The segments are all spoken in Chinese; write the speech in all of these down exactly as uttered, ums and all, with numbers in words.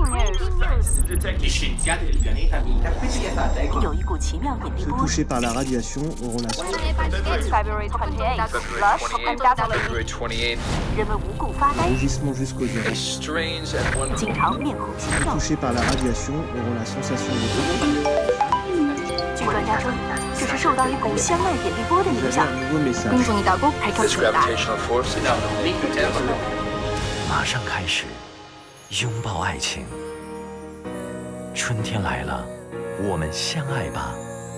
有一股奇妙引力波。 touchés par la radiation auront la. February twenty-eighth, 人们无故发呆。 Rougissement jusqu'aux yeux. 经常面红心跳。 touchés par la radiation auront la sensation de fatigue. 据专家说，这是受到一股相爱引力波的影响。 Un nouveau message. 恭祝你打工还跳起来。 马上开始拥抱爱情。春天来了，我们相爱吧。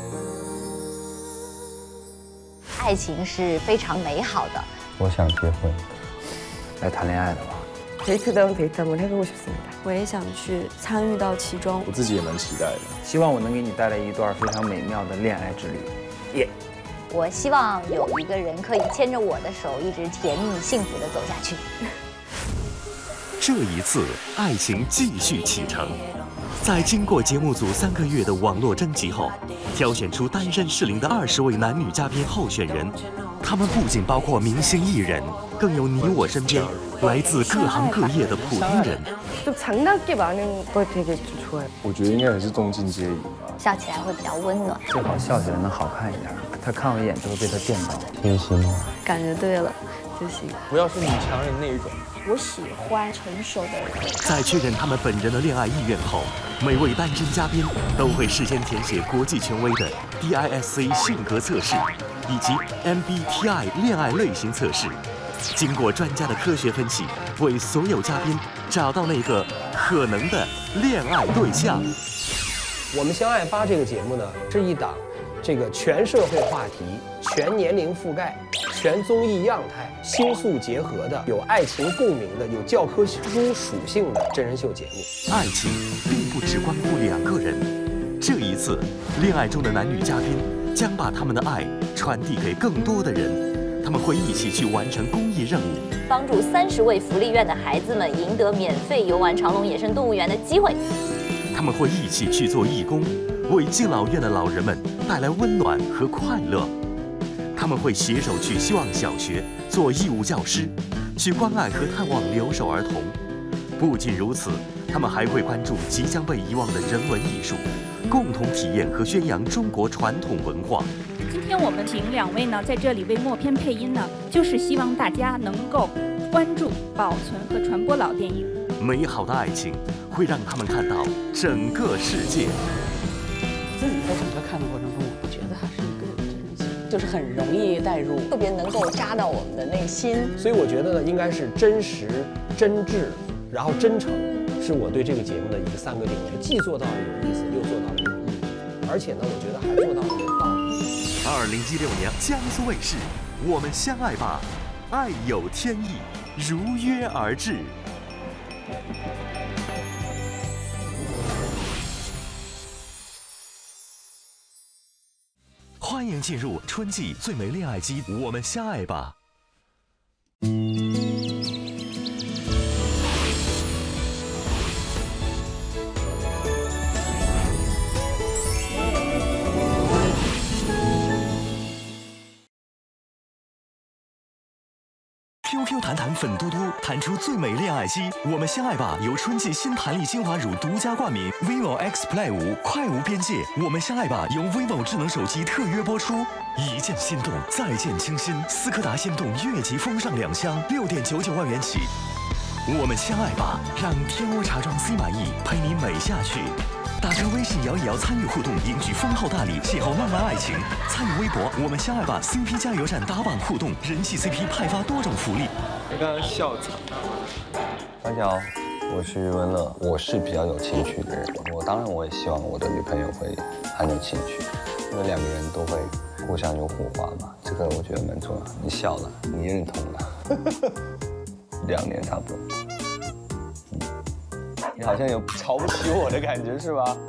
爱情是非常美好的。 我想结婚，来谈恋爱的吧。 데이트다운 데이트 한번 해보고 싶습니다. 我也想去参与到其中。 我自己也蛮期待的， 希望我能给你带来一段非常美妙的恋爱之旅。耶！ 我希望有一个人可以牵着我的手，一直甜蜜幸福的走下去。 这一次，爱情继续启程。在经过节目组三个月的网络征集后，挑选出单身适龄的二十位男女嘉宾候选人。他们不仅包括明星艺人，更有你我身边来自各行各业的普通人。 좀 장난기 많은 걸 되게 좀 좋아해요. 我觉得应该也是动静皆宜吧。 笑起来会比较温暖。 最好笑起来能好看一点，他看我一眼就会被他电到。贴心吗？ 感觉对了就行。 不要是女强人那一种。 我喜欢成熟的人。 在确认他们本人的恋爱意愿后，每位单身嘉宾都会事先填写国际权威的 D I S C 性格测试以及 M B T I 恋爱类型测试。 经过专家的科学分析，为所有嘉宾找到那个可能的恋爱对象。 我们相爱吧这个节目呢，是一档这个全社会话题、全年龄覆盖、全综艺样态、星宿结合的、有爱情共鸣的、有教科书属性的真人秀节目。 爱情并不只关乎两个人，这一次，恋爱中的男女嘉宾将把他们的爱传递给更多的人。 他们会一起去完成公益任务， 帮助三十位福利院的孩子们赢得免费游玩长隆野生动物园的机会。 他们会一起去做义工，为敬老院的老人们带来温暖和快乐。他们会携手去希望小学做义务教师，去关爱和探望留守儿童。不仅如此，他们还会关注即将被遗忘的人文艺术，共同体验和宣扬中国传统文化。 今天我们请两位呢在这里为默片配音呢，就是希望大家能够关注、保存和传播老电影。 美好的爱情会让他们看到整个世界。 自己在整个看的过程中，我不觉得它是一个真人秀，就是很容易代入， 特别能够扎到我们的内心。 所以我觉得呢，应该是真实、真挚，然后真诚，是我对这个节目的一个三个定位，既做到了有意思，又做到了有意义，而且呢，我觉得还做到了有道理。 二零一六年江苏卫视，我们相爱吧，爱有天意，如约而至。欢迎进入春季最美恋爱季，我们相爱吧。 Q Q 弹弹粉嘟嘟弹出最美恋爱机，我们相爱吧！由春季新弹力精华乳独家冠名 ，vivo X Play 五快无边界，我们相爱吧！由 vivo 智能手机特约播出。一见心动，再见倾心，斯柯达心动越级风尚两厢，六点九九万元起。我们相爱吧，让天窝茶庄 C 满意陪你美下去。 打开微信摇一摇参与互动，赢取丰厚大礼，邂逅浪漫爱情。参与微博“我们相爱吧 ”C P 加油站打榜互动，人气 C P 派发多种福利。 你刚刚笑场。 大家好，我是余文乐，我是比较有情趣的人，我当然我也希望我的女朋友会很有情趣，因为两个人都会互相有火花嘛，这个我觉得蛮重要。你笑了，你认同了，两年差不多。 你好像有瞧不起我的感觉是吧？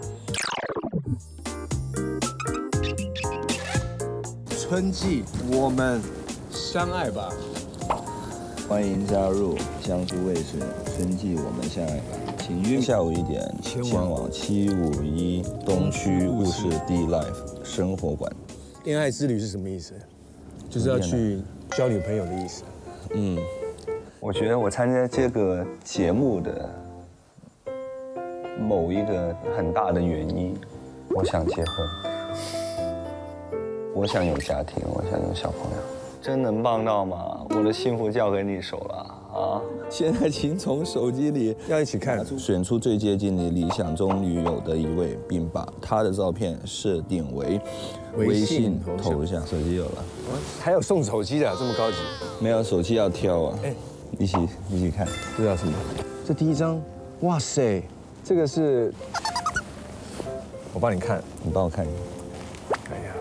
春季我们相爱吧！ 欢迎加入江苏卫视春季我们相爱吧！请约下午一点前往七五一东区雾室 D Life 生活馆。 恋爱之旅是什么意思？就是要去交女朋友的意思。 嗯，我觉得我参加这个节目的。 某一个很大的原因，我想结婚，我想有家庭，我想有小朋友。真能帮到吗？我的幸福交给你手了啊！ 现在请从手机里要一起看， 选出最接近你理想中女友的一位，并把她的照片设定为微信头像。手机有了， 还有送手机的，这么高级？ 没有，手机要挑啊！哎，一起一起看， 这叫什么？这第一张，哇塞，这个是，我帮你看， 你帮我看一下。 哎呀，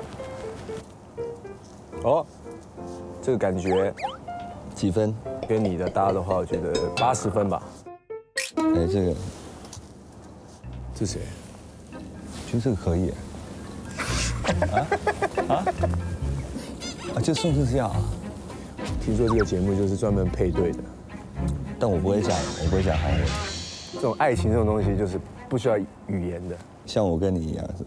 哦，这个感觉几分？ 跟你的搭的话，我觉得八十分吧。 哎，这个， 这谁？ 觉得这个可以。啊啊啊！就宋智孝啊！ 听说这个节目就是专门配对的， 但我不会讲，我不会讲韩文。 这种爱情这种东西就是不需要语言的， 像我跟你一样是吧？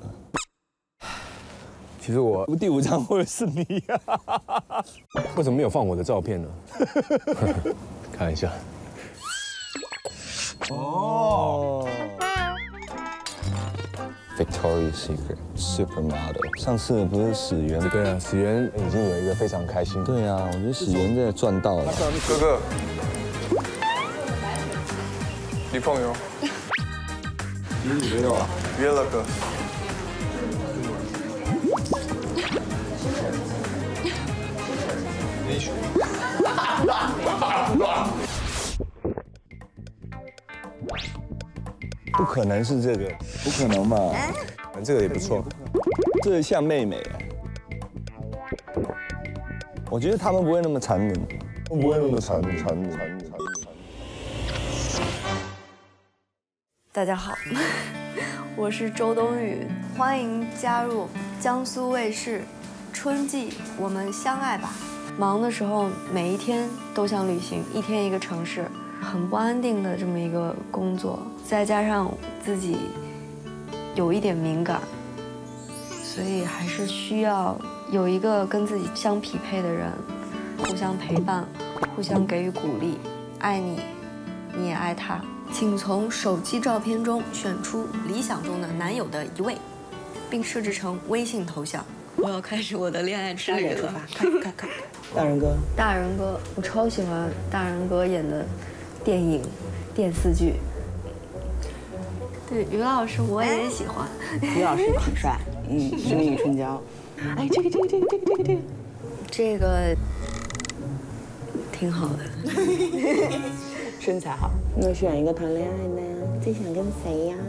其实我第五张会是你呀、 啊？为什么没有放我的照片呢？开玩笑。 哦。Victoria's Secret Supermodel， 上次不是史源？ 对啊，史源已经有一个非常开心。 对啊，我觉得史源真的赚到了。 哥哥，女朋友？ 没有啊， 约了哥。 不可能是这个，不可能吧？ 这个也不错， 这个像妹妹。我觉得他们不会那么残忍， 不会那么残忍，残忍，残忍，残忍。 大家好，我是周冬雨，欢迎加入江苏卫视春季我们相爱吧。忙的时候，每一天都像旅行，一天一个城市，很不安定的这么一个工作，再加上自己有一点敏感，所以还是需要有一个跟自己相匹配的人，互相陪伴，互相给予鼓励，爱你，你也爱他。请从手机照片中选出理想中的男友的一位，并设置成微信头像。我要开始我的恋爱之旅了。 看看看，大人哥， 大人哥，我超喜欢大人哥演的电影、电视剧。对，于老师我也喜欢。 于老师挺帅，嗯，是那个春娇。哎，这个这个这个这个这个这个， 这个挺好的， 身材好。那选一个谈恋爱呢？最想跟谁呀？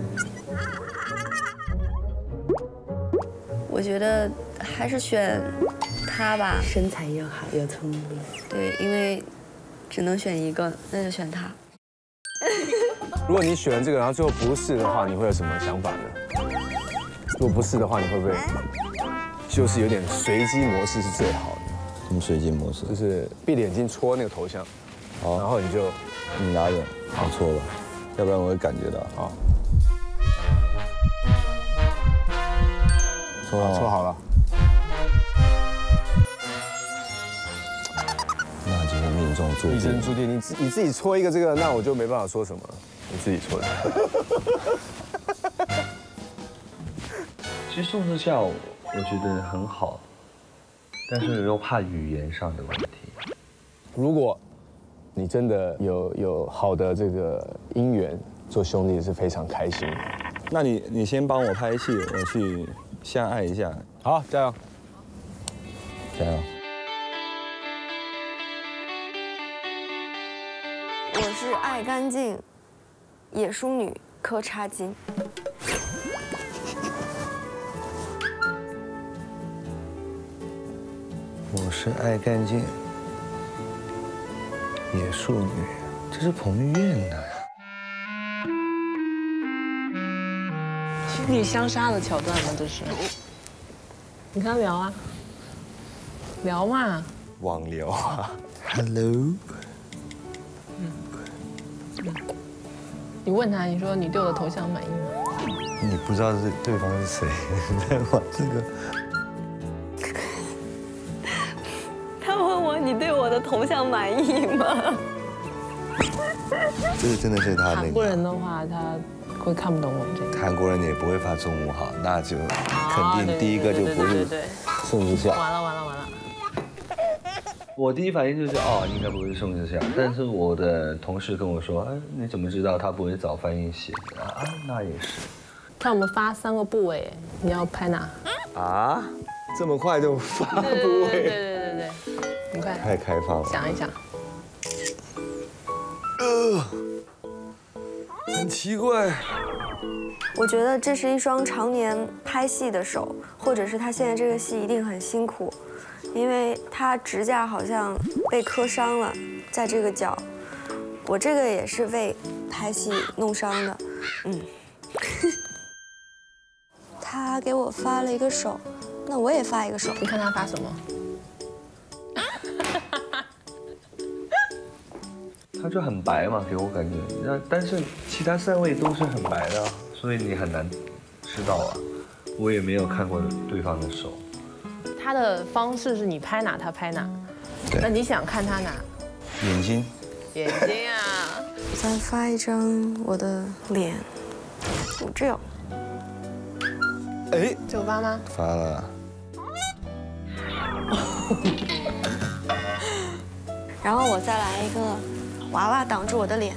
我觉得还是选他吧， 身材又好又聪明。 对，因为只能选一个，那就选他。 如果你选了这个，然后最后不是的话，你会有什么想法呢？如果不是的话，你会不会就是有点随机模式是最好的？ 什么随机模式？ 就是闭着眼睛戳那个头像，好，然后你就你拿着，好戳吧，要不然我会感觉到。 好， 戳好， 戳好了。 那就是命中注定。 命中注定，你自你自己戳一个这个，那我就没办法说什么了。你自己戳的。 其实宋智孝我觉得很好，但是又怕语言上的问题。 如果你真的有有好的这个姻缘，做兄弟是非常开心。 那你你先帮我拍戏，我去相爱一下。 好，加油， 加油。 我是爱干净野淑女柯差金。 我是爱干净野淑女，这是彭于晏的呀。 兄弟相杀的桥段吗？这是。你跟他聊啊，聊嘛。 网聊啊。 Hello。 你问他，你说你对我的头像满意吗？ 你不知道是对方是谁，你在玩这个。 他问我你对我的头像满意吗？ 这个真的是他那韩国个。 人的话，他会看不懂我们这个。 韩国人也不会发中午好，那就肯定第一个就不是对对对宋智孝。 完了完了完了。 我第一反应就是哦，应该不会是宋智孝，但是我的同事跟我说，哎，你怎么知道他不会找翻译写的啊？那也是。 看我们发三个部位，你要拍哪？ 啊，这么快就发布对对位？ 对对对，你快太开放了。 想一想。 呃，很奇怪。 我觉得这是一双常年拍戏的手，或者是他现在这个戏一定很辛苦，因为他指甲好像被磕伤了，在这个角。我这个也是被拍戏弄伤的，嗯。他给我发了一个手，那我也发一个手。 你看他发什么？ 他就很白嘛，给我感觉。那但是其他三位都是很白的，所以你很难知道啊。我也没有看过对方的手。 他的方式是你拍哪他拍哪，那你想看他哪？ 眼睛。 眼睛啊。 再发一张我的脸，我这样。 哎， 这有发吗？ 发了。 然后我再来一个娃娃挡住我的脸。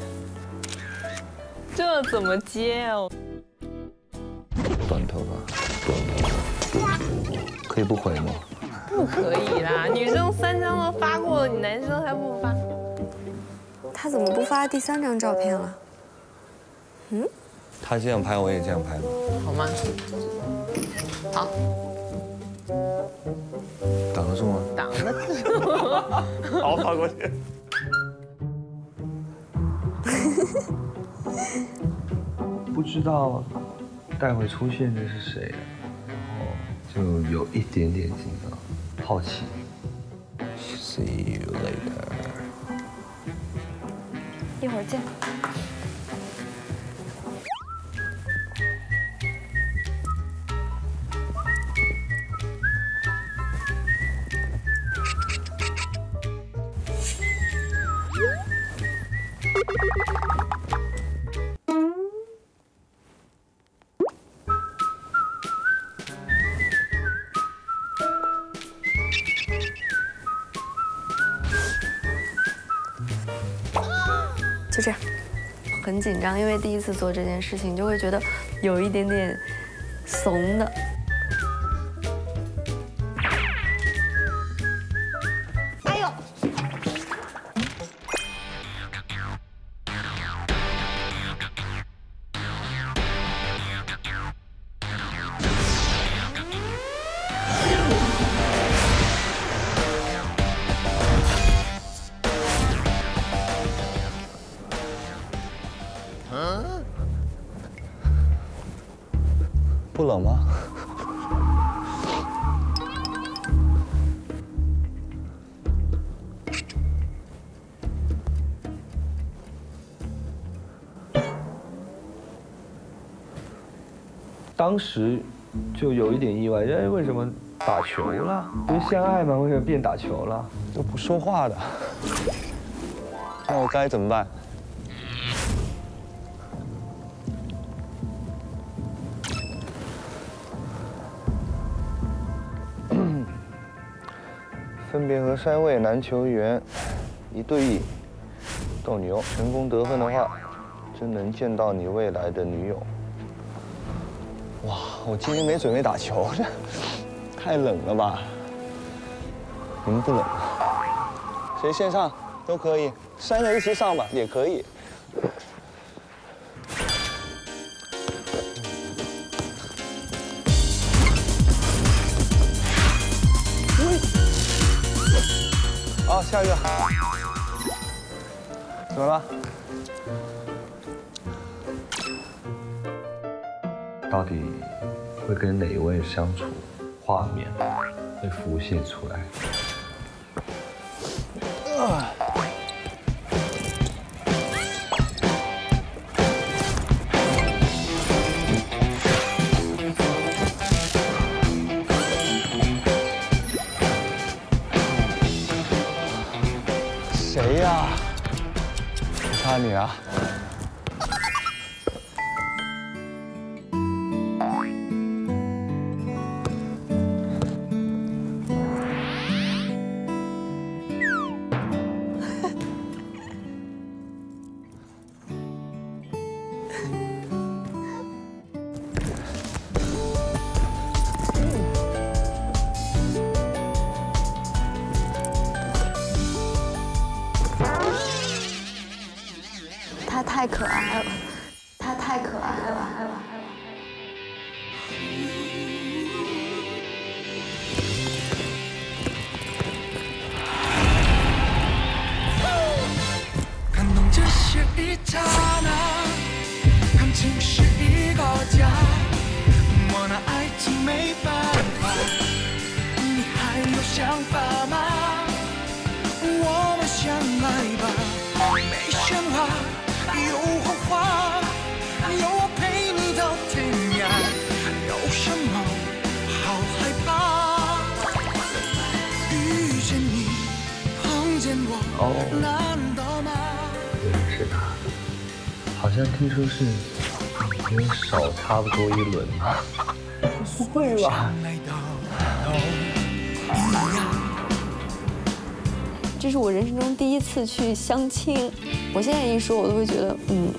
这怎么接哦？ 短头发，可以不回吗？ 不可以啦，女生三张都发过了，你男生还不发？ 他怎么不发第三张照片了？嗯？ 他这样拍，我也这样拍吗？ 好吗？好。 挡得住吗？ 挡得住。 好，跑过去。 不知道待会出现的是谁，然后就有一点点紧张，好奇。 See you later。 一会儿见。就这样，很紧张，因为第一次做这件事情，就会觉得有一点点怂的。哎呦！ 不冷吗？ 当时就有一点意外，哎，为什么打球了？不是相爱吗？为什么变打球了？ 都不说话的，那我该怎么办？分别和三位男球员一对一斗牛，成功得分的话，真能见到你未来的女友。哇，我今天没准备打球，这太冷了吧？你们不冷？谁先上都可以，三个一起上吧，也可以。好，下一个。怎么了？ 到底会跟哪一位相处？画面会浮现出来。 啊谁呀？ 他太可爱了，他太可爱了。 感动只是一刹那，感情是一个家，我拿爱情没办法，你还有想法吗？我们相爱吧，没喧哗。有谎话，有我陪你到天涯，有什么好害怕？遇见你，碰见我，难道吗？ 是他，好像听说是比我少差不多一轮啊。 不会吧？ 这是我人生中第一次去相亲，我现在一说，我都会觉得，嗯。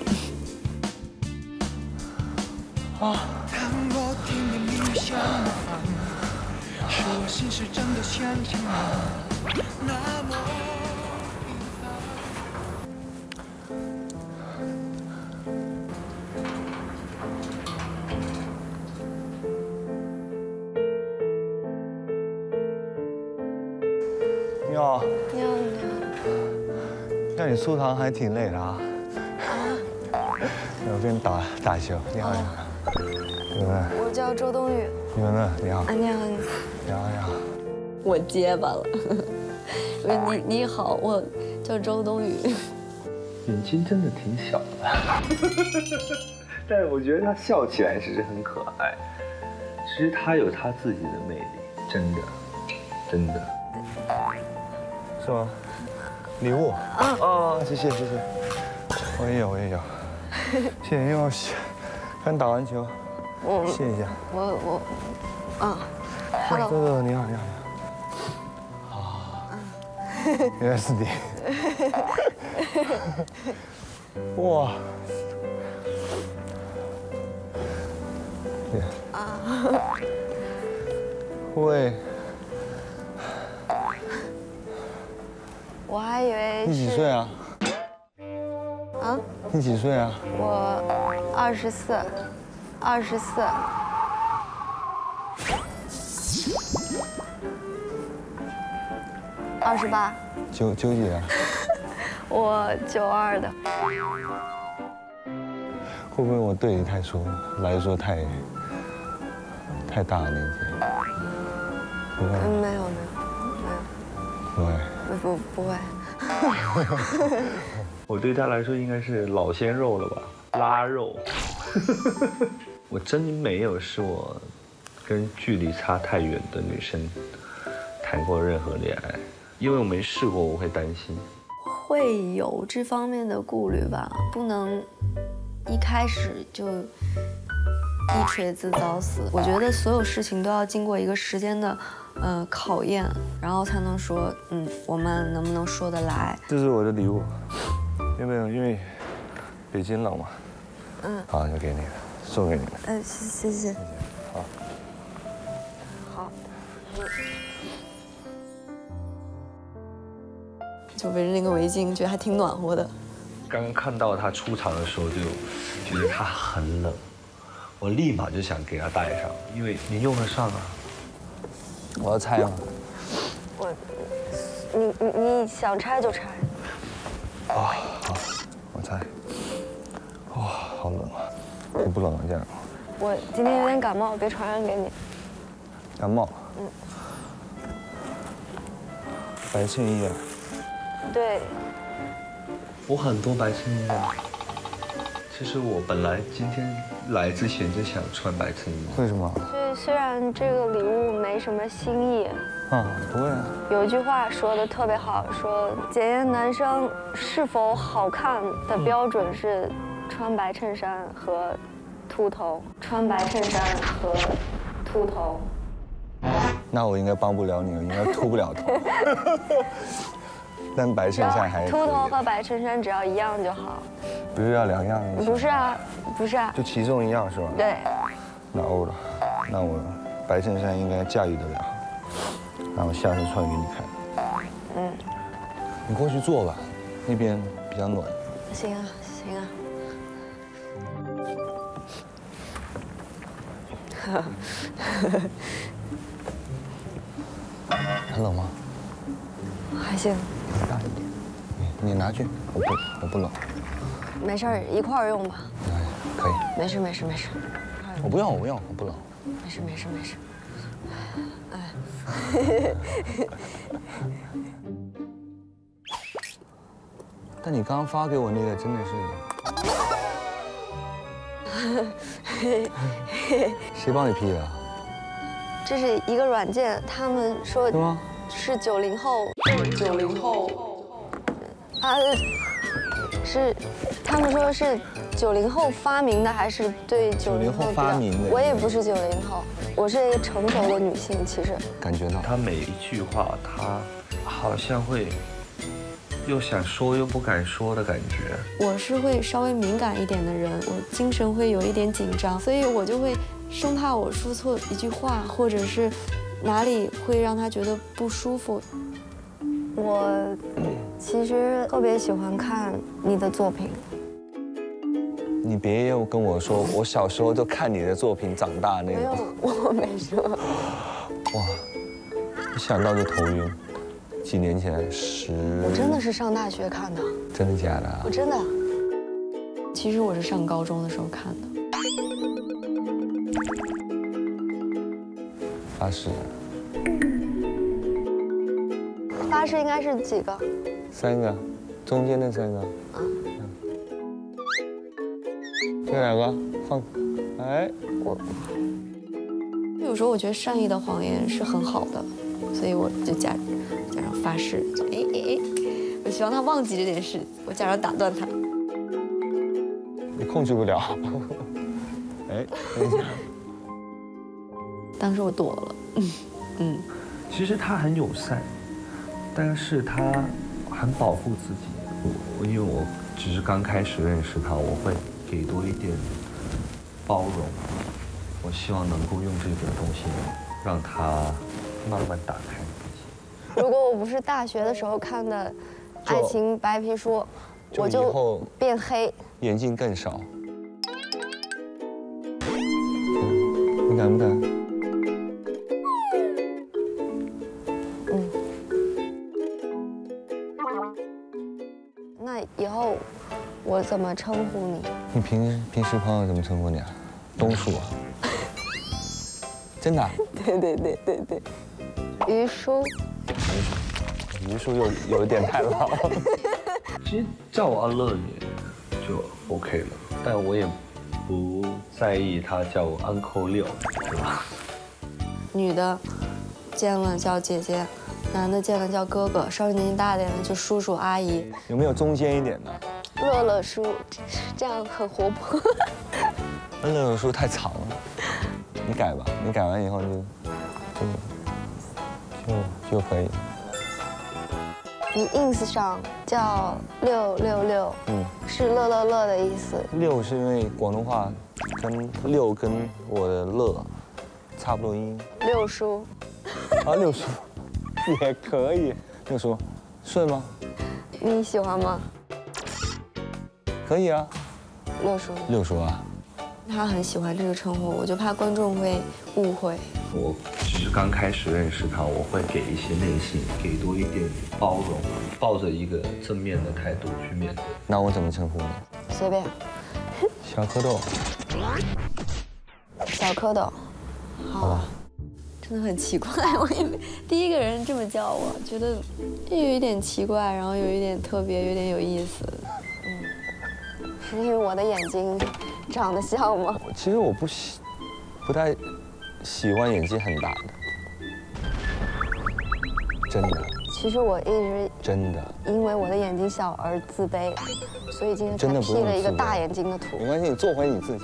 啊。 你好。 你好，你好。 让你出堂还挺累的啊。我给你打打球。你好，你好。你们。 我叫周冬雨。 你们呢？你好。 啊，你好，你好。 你好，你好。 我结巴了。我说你你好，我叫周冬雨。 眼睛真的挺小的，但是我觉得他笑起来其实很可爱。其实他有他自己的魅力，真的，真的。是吗？礼物啊哦，谢谢谢谢，我也有我也有，谢谢，因为我刚打完球， 我谢一下。 我我啊 ，Hello， 豆豆你好你好你好，啊，原来是你，哇， 啊， 喂。 我还以为你几岁啊？ 啊？ 你几岁啊？ 我二十四，二十四。二十八。 九九几啊？ 我九二的。 会不会我对你太说来说太太大年纪？不会。 嗯，没有没有没有。 不会。 不不会。 我对他来说应该是老鲜肉了吧，拉肉。我真没有是我跟距离差太远的女生谈过任何恋爱，因为我没试过，我会担心。 会有这方面的顾虑吧，不能一开始就一锤子早死。我觉得所有事情都要经过一个时间的呃考验，然后才能说，嗯，我们能不能说得来。 这是我的礼物，有没有？因为北京冷嘛。嗯。好，就给你了，送给你了。 嗯，谢谢谢。 好。 好。就围着那个围巾，觉得还挺暖和的。 刚刚看到他出场的时候，就觉得他很冷，我立马就想给他戴上，因为你用得上啊。我要拆吗？ 我，你你你想拆就拆。 啊，好，我拆。哇，好冷啊！你不冷啊这样？ 我今天有点感冒，别传染给你。 感冒？嗯。白衬衣啊？ 对。 我很多白衬衣啊。其实我本来今天来之前就想穿白衬衣。为什么？ 虽虽然这个礼物没什么新意。 啊，不会啊。 有一句话说的特别好，说检验男生是否好看的标准是穿白衬衫和秃头。穿白衬衫和秃头。 那我应该帮不了你，我应该秃不了头。 但白衬衫还秃头和白衬衫只要一样就好。 不是要两样？ 不是啊，不是啊， 就其中一样是吧？ 对。 那欧了，那我白衬衫应该驾驭得了。那我下次穿给你看。嗯。你过去坐吧，那边比较暖。 行啊，行啊。 很冷吗？ 还行。 大一点。你你拿去，我不我不冷。 没事儿，一块儿用吧。 哎，可以。 没事没事没事。 我不用我不用我不冷。 没事没事没事。哎。 但你刚刚发给我那个真的是，谁帮你 P 的？ 这是一个软件，他们说是吗？ 是九零后， 九零后， 啊，是，他们说是九零后发明的，还是对九零后发明的？ 我也不是九零后，我是一个成熟的女性，其实感觉到他每一句话，他好像会又想说又不敢说的感觉。 我是会稍微敏感一点的人，我精神会有一点紧张，所以我就会生怕我说错一句话，或者是哪里会让他觉得不舒服。我其实特别喜欢看你的作品。 你别又跟我说，我小时候就看你的作品长大那没有， 种。 我没说。 哇，一想到就头晕。几年前，十…… 我真的是上大学看的。 真的假的啊？ 我真的。其实我是上高中的时候看的。 发誓。 发誓应该是几个？ 三个，中间那三个。啊。这两个放，哎， 我。有时候我觉得善意的谎言是很好的，所以我就假假装发誓，哎哎哎，我希望他忘记这件事，我假装打断他。 你控制不了。哎，等一下。 当时我躲了，嗯嗯。 其实他很友善，但是他很保护自己。我因为我只是刚开始认识他，我会给多一点包容。我希望能够用这个东西让他慢慢打开自己。 如果我不是大学的时候看的爱情白皮书，我就变黑， 眼镜更少。你敢不敢？ 嗯。那以后我怎么称呼你？ 你平时平时朋友怎么称呼你啊？东树啊？真的、啊？ 对对对对对。于叔。 于叔又有一点太老。 其实叫我阿乐也就 OK 了，但我也不在意他叫我 Uncle 六，是吧？ 女的见了叫姐姐，男的见了叫哥哥，稍微年纪大一点的就叔叔阿姨。 有没有中间一点的？ 乐乐叔，这样很活泼。 乐乐叔太长了，你改吧，你改完以后就就就就可以。 你 ins 上叫六六六，嗯，是乐乐乐的意思。 六是因为广东话跟六跟我的乐差不多音。 六叔。 啊，六叔也可以。六叔，顺吗？ 你喜欢吗？ 可以啊。 六叔。 六叔啊。 他很喜欢这个称呼，我就怕观众会误会。 我只是刚开始认识他，我会给一些内心，给多一点包容，抱着一个正面的态度去面对。 那我怎么称呼你？ 随便。 小蝌蚪。 小蝌蚪。好吧。真的很奇怪，我也没第一个人这么叫我，觉得又有一点奇怪，然后有一点特别，有点有意思。嗯，是因为我的眼睛长得像吗？ 其实我不喜，不太喜欢眼睛很大的，真的。 其实我一直真的因为我的眼睛小而自卑，所以今天才 P 了一个大眼睛的图。 没关系，你做回你自己。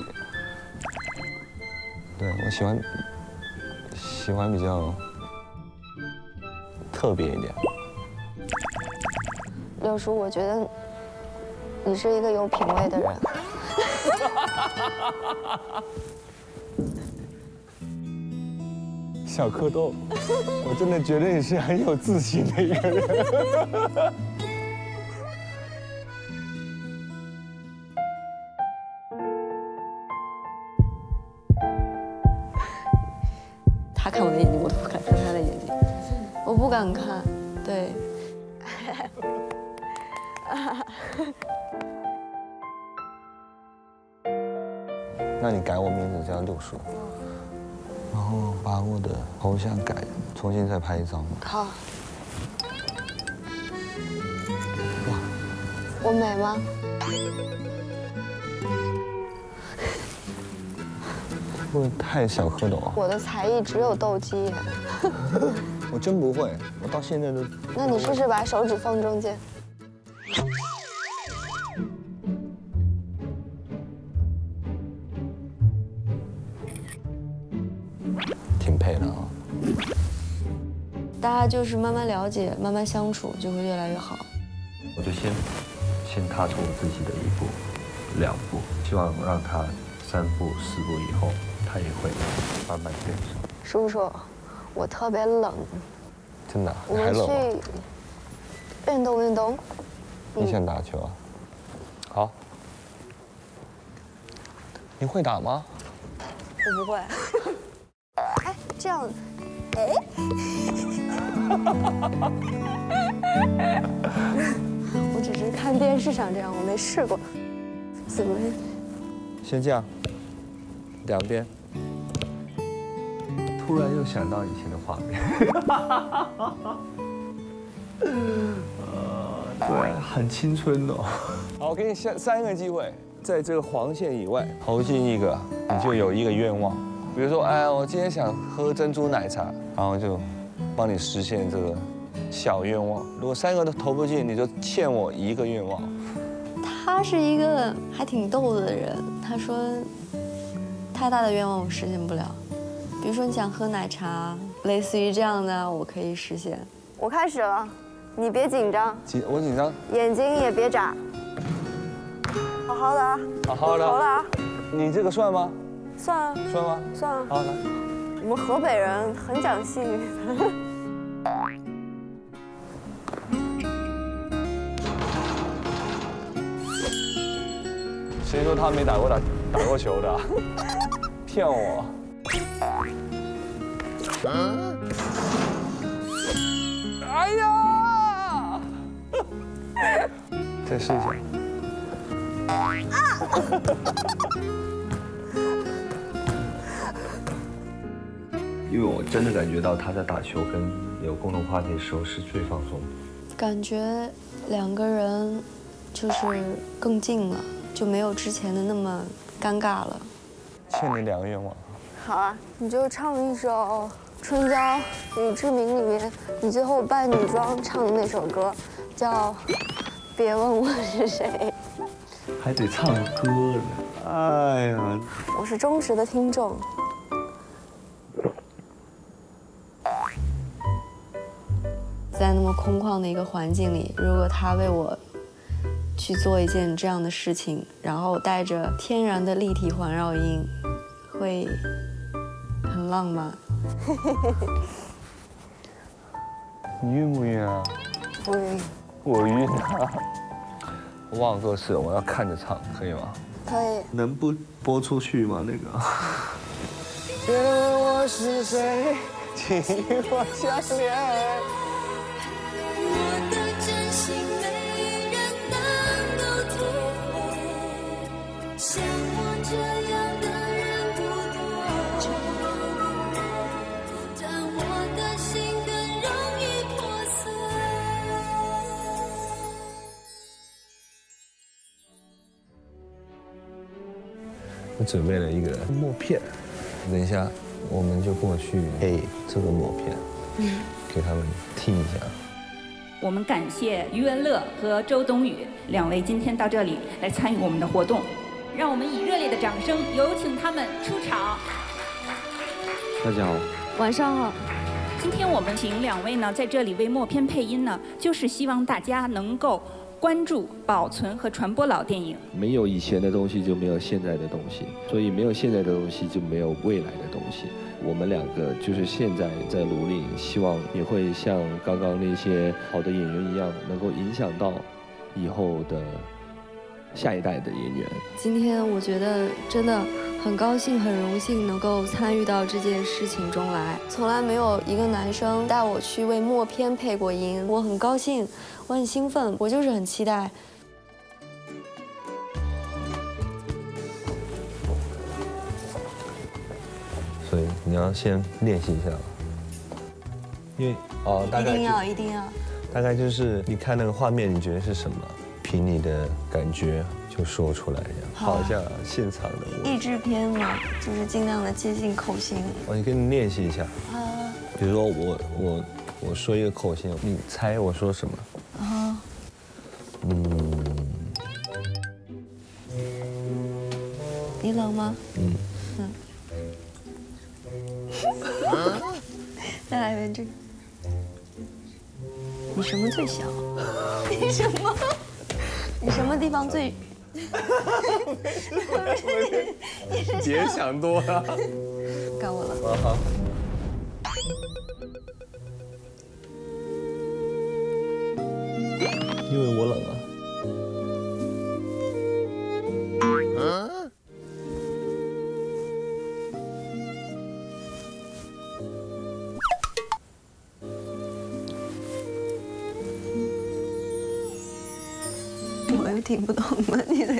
对，我喜欢喜欢比较特别一点。 六叔，我觉得你是一个有品位的人。 小蝌蚪，我真的觉得你是很有自信的一个人。 他看我的眼睛，我都不敢看他的眼睛。 我不敢看，对。 那你改我名字叫六叔，然后把我的头像改，重新再拍一张。 好。哇，我美吗？ 会不会太小蝌蚪？ 我的才艺只有斗鸡。 我真不会，我到现在都。 那你试试把手指放中间。 挺配的啊。 大家就是慢慢了解，慢慢相处，就会越来越好。 我就先先踏出我自己的一步、两步，希望让他三步、四步以后，他也会慢慢跟上。 叔叔，我特别冷。 真的？ 我们去运动运动。 你想打球啊？好。你会打吗？ 我不会。哎，这样，哎。我只是看电视上这样，我没试过。怎么？ 先这样，两边。 突然又想到以前的画面。呃，对，很青春哦。 好，我给你三三个机会，在这个黄线以外投进一个，你就有一个愿望。比如说，哎，我今天想喝珍珠奶茶，然后就帮你实现这个小愿望。如果三个都投不进，你就欠我一个愿望。 他是一个还挺逗的人，他说太大的愿望我实现不了。比如说你想喝奶茶，类似于这样的，我可以实现。我开始了，你别紧张。 紧，我紧张。 眼睛也别眨。好好的啊。 好好的。 投了啊。 你这个算吗？ 算啊。 算吗？ 算啊。 好，来。 我们河北人很讲戏语。 谁说他没打过打打过球的？骗我！哎呀！再试一下。 因为我真的感觉到他在打球跟有共同话题的时候是最放松的。 感觉两个人就是更近了。就没有之前的那么尴尬了。 欠你两个愿望。 好啊，你就唱一首《春娇与志明》里面你最后扮女装唱的那首歌，叫《别问我是谁》。 还得唱歌呢。哎呀， 我是忠实的听众。在那么空旷的一个环境里，如果他为我去做一件这样的事情，然后带着天然的立体环绕音，会很浪漫。 你晕不晕啊？ 不晕。 我晕啊！我忘了歌词，我要看着唱，可以吗？ 可以。 能不播出去吗？那个。 别问我是谁，请与我相恋。像我这样的人不多，但我的心更容易破碎。 我准备了一个默片，等一下我们就过去配这个默片，嗯，给他们听一下。 我们感谢余文乐和周冬雨两位今天到这里来参与我们的活动。让我们以热烈的掌声有请他们出场。 大家好， 晚上好。 今天我们请两位呢在这里为默片配音呢，就是希望大家能够关注、保存和传播老电影。 没有以前的东西就没有现在的东西，所以没有现在的东西就没有未来的东西。我们两个就是现在在努力，希望也会像刚刚那些好的演员一样，能够影响到以后的下一代的演员。 今天我觉得真的很高兴、很荣幸能够参与到这件事情中来。从来没有一个男生带我去为默片配过音，我很高兴，我很兴奋，我就是很期待。 所以你要先练习一下，因为哦，大概一定要一定要， 大概就是你看那个画面，你觉得是什么？凭你的感觉就说出来，好像现场的我。 译制片嘛，就是尽量的接近口型。 哦，你跟你练习一下。 啊。 比如说我我我说一个口型，你猜我说什么？ 啊。 嗯。 你冷吗？ 嗯。 嗯。再来一遍这个。你什么最小？你什么？你什么地方最？ 别想多了。 该我了。 好。因为我冷啊。啊？ 我又听不懂了，你得。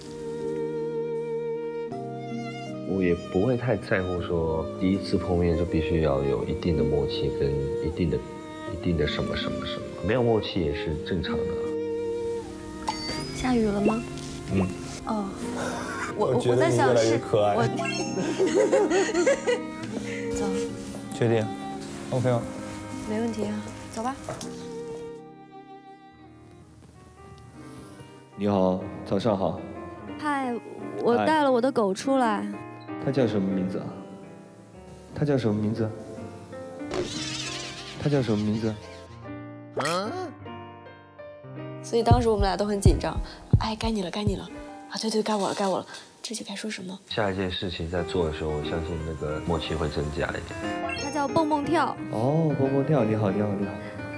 我也不会太在乎说第一次碰面就必须要有一定的默契跟一定的、一定的什么什么什么，没有默契也是正常的。 下雨了吗？ 嗯。 哦，我我在想是我。走。 确定 ？OK 吗？ 没问题啊，走吧。 你好，早上好。 嗨，我带了我的狗出来。 它叫什么名字啊？它叫什么名字？它叫什么名字？ 啊？所以当时我们俩都很紧张。哎，该你了，该你了。啊，对对，该我了，该我了。这就该说什么？ 下一件事情在做的时候，我相信那个默契会增加一点。 它叫蹦蹦跳。 哦，蹦蹦跳，你好，你好，你好。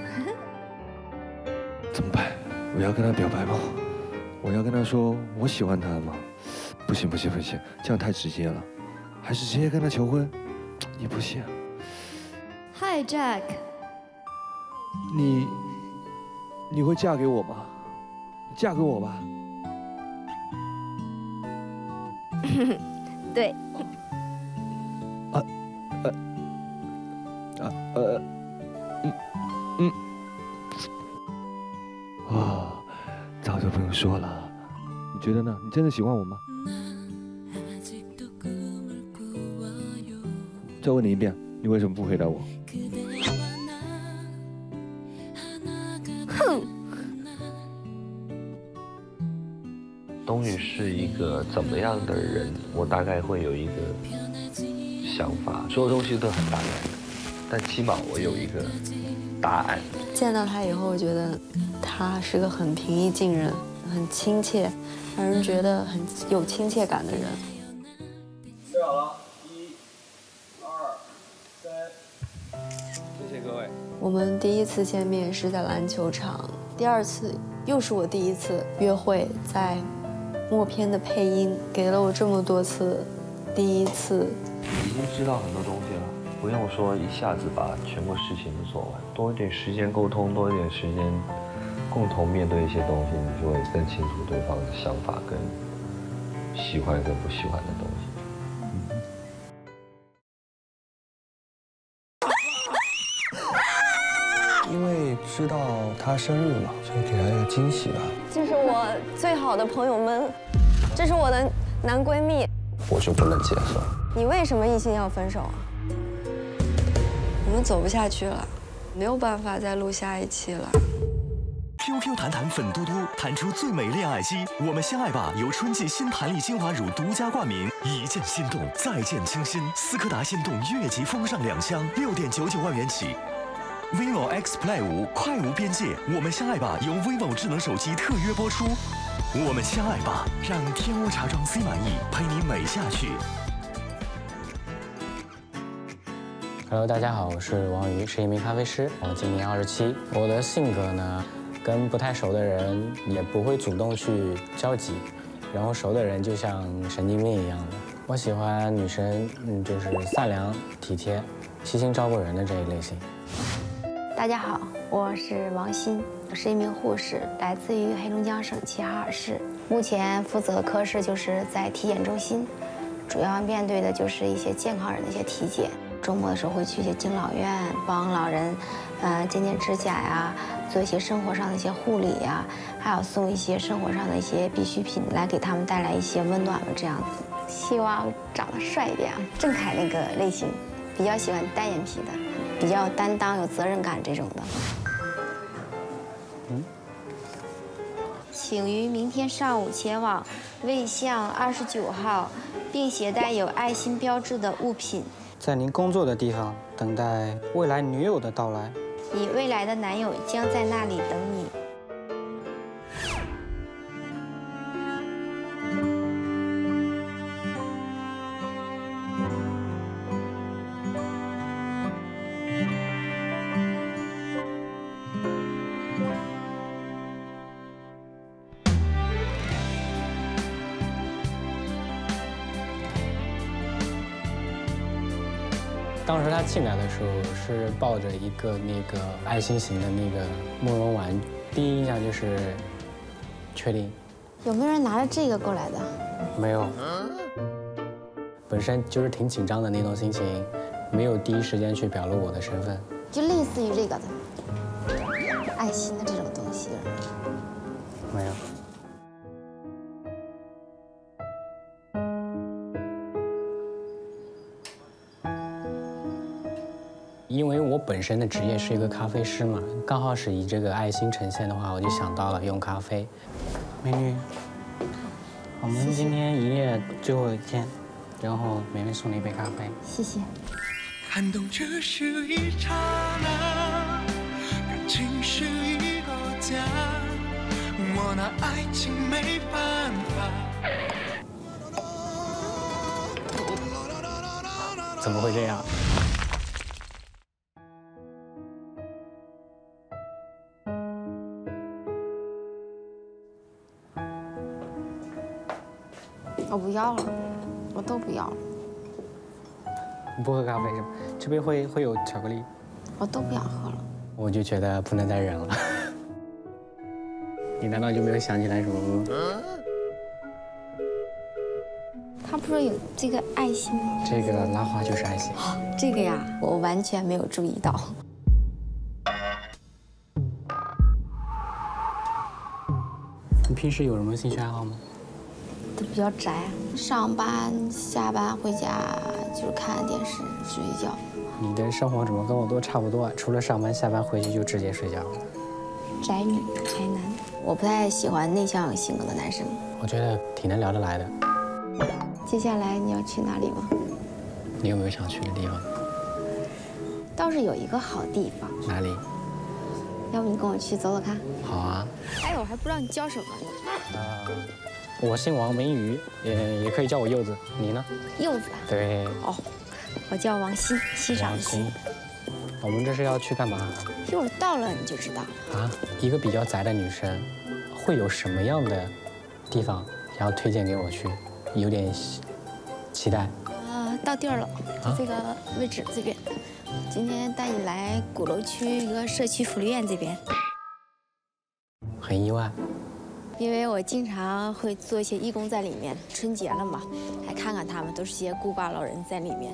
怎么办？我要跟他表白吗？我要跟他说我喜欢他吗？不行不行不行，这样太直接了。还是直接跟他求婚？也不行。 Hi Jack。 你你会嫁给我吗？你嫁给我吧。 对。 啊呃啊呃嗯嗯啊。早就不用说了，你觉得呢？你真的喜欢我吗？再问你一遍，你为什么不回答我？哼！冬雨是一个怎么样的人？我大概会有一个想法，所有东西都很大概的，但起码我有一个答案。 见到他以后，我觉得他是个很平易近人、很亲切，让人觉得很有亲切感的人。 备好了，一、二、三，谢谢各位。 我们第一次见面是在篮球场，第二次又是我第一次约会，在默片的配音，给了我这么多次第一次。 已经知道很多东西了。不用说一下子把全部事情都做完，多一点时间沟通，多一点时间共同面对一些东西，你就会更清楚对方的想法跟喜欢跟不喜欢的东西。 因为知道他生日嘛，所以给他一个惊喜吧。 这是我最好的朋友们，这是我的男闺蜜。 我就不能接受。 你为什么一心要分手啊？我们走不下去了，没有办法再录下一期了。 Q Q 弹弹粉嘟嘟，弹出最美恋爱肌。我们相爱吧，由春季新弹力精华乳独家冠名，一见心动，再见倾心。斯柯达心动越级风尚两厢，六点九九万元起。vivo X Play 五快无边界，我们相爱吧，由 vivo 智能手机特约播出。我们相爱吧，让天屋茶庄 C 满意陪你美下去。 Hello， 大家好，我是王瑜，是一名咖啡师，我今年二十七。我的性格呢，跟不太熟的人也不会主动去交集，然后熟的人就像神经病一样的。我喜欢女生，嗯，就是善良、体贴、悉心照顾人的这一类型。 大家好，我是王鑫，我是一名护士，来自于黑龙江省齐齐哈尔市，目前负责科室就是在体检中心，主要面对的就是一些健康人的一些体检。周末的时候会去一些敬老院，帮老人，呃，剪剪指甲呀，做一些生活上的一些护理呀，还有送一些生活上的一些必需品来给他们带来一些温暖吧，这样子。希望长得帅一点啊，郑恺那个类型，比较喜欢单眼皮的，比较担当、有责任感这种的。嗯。请于明天上午前往魏巷二十九号，并携带有爱心标志的物品。 在您工作的地方等待未来女友的到来， 你未来的男友将在那里等你。 当时他进来的时候是抱着一个那个爱心型的那个慕容丸，第一印象就是确定。 有没有人拿着这个过来的？ 没有，本身就是挺紧张的那种心情，没有第一时间去表露我的身份。 就类似于这个的爱心的这种东西。 没有。因为我本身的职业是一个咖啡师嘛，刚好是以这个爱心呈现的话，我就想到了用咖啡。美女，我们今天营业最后一天，然后每人送你一杯咖啡。 谢谢。 感动只是一刹那，感情是一个家，我拿爱情没办法。 怎么会这样？ 我不要了，我都不要了。 你不喝咖啡是吗？这边会会有巧克力。 我都不想喝了。 我就觉得不能再忍了。你难道就没有想起来什么吗？ 他不是有这个爱心吗？ 这个拉花就是爱心。 这个呀，我完全没有注意到。 你平时有什么兴趣爱好吗？ 都比较宅，上班下班回家就是看看电视睡睡觉。 你的生活怎么跟我都差不多？除了上班下班回去就直接睡觉。 宅女宅男，我不太喜欢内向性格的男生。 我觉得挺能聊得来的。 接下来你要去哪里吗？ 你有没有想去的地方？ 倒是有一个好地方。 哪里？ 要不你跟我去走走看？ 好啊。 哎，我还不知道你叫什么呢。 啊。我姓王，名瑜，也也可以叫我柚子。你呢？ 柚子。 对。 哦，我叫王鑫，欣赏的欣。 我们这是要去干嘛？ 一会儿到了你就知道了。 啊，一个比较宅的女生，会有什么样的地方想要推荐给我去？有点期待。 啊，到地儿了，就这个位置这边。今天带你来鼓楼区一个社区福利院这边。 很意外。 因为我经常会做一些义工在里面，春节了嘛，还看看他们，都是些孤寡老人在里面。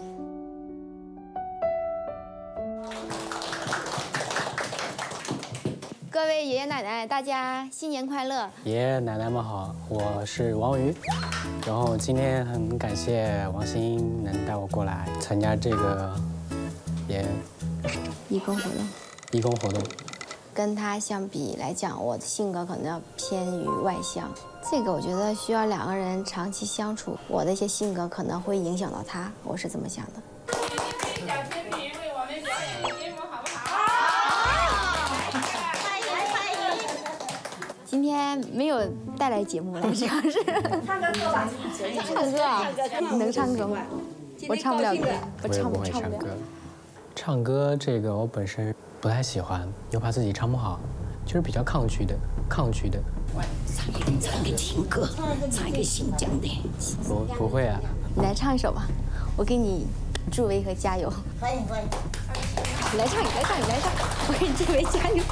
各位爷爷奶奶，大家新年快乐！ 爷爷奶奶们好，我是王瑜，然后今天很感谢王鑫能带我过来参加这个也义工活动。 义工活动， 跟他相比来讲，我的性格可能要偏于外向。这个我觉得需要两个人长期相处，我的一些性格可能会影响到他，我是这么想的。 小视频为我们表演节目好不好？欢迎欢迎。 今天没有带来节目来，主要是唱歌歌吧， 唱歌啊，你能唱歌吗？我唱不了歌， 我也不会唱歌。唱歌这个我本身不太喜欢，又怕自己唱不好，就是比较抗拒的，抗拒的。 唱一个唱一个情歌，唱一个新疆的。 不不会啊。 你来唱一首吧，我给你助威和加油。 欢迎欢迎。 你来唱，你来唱，你来唱，我给你助威加油。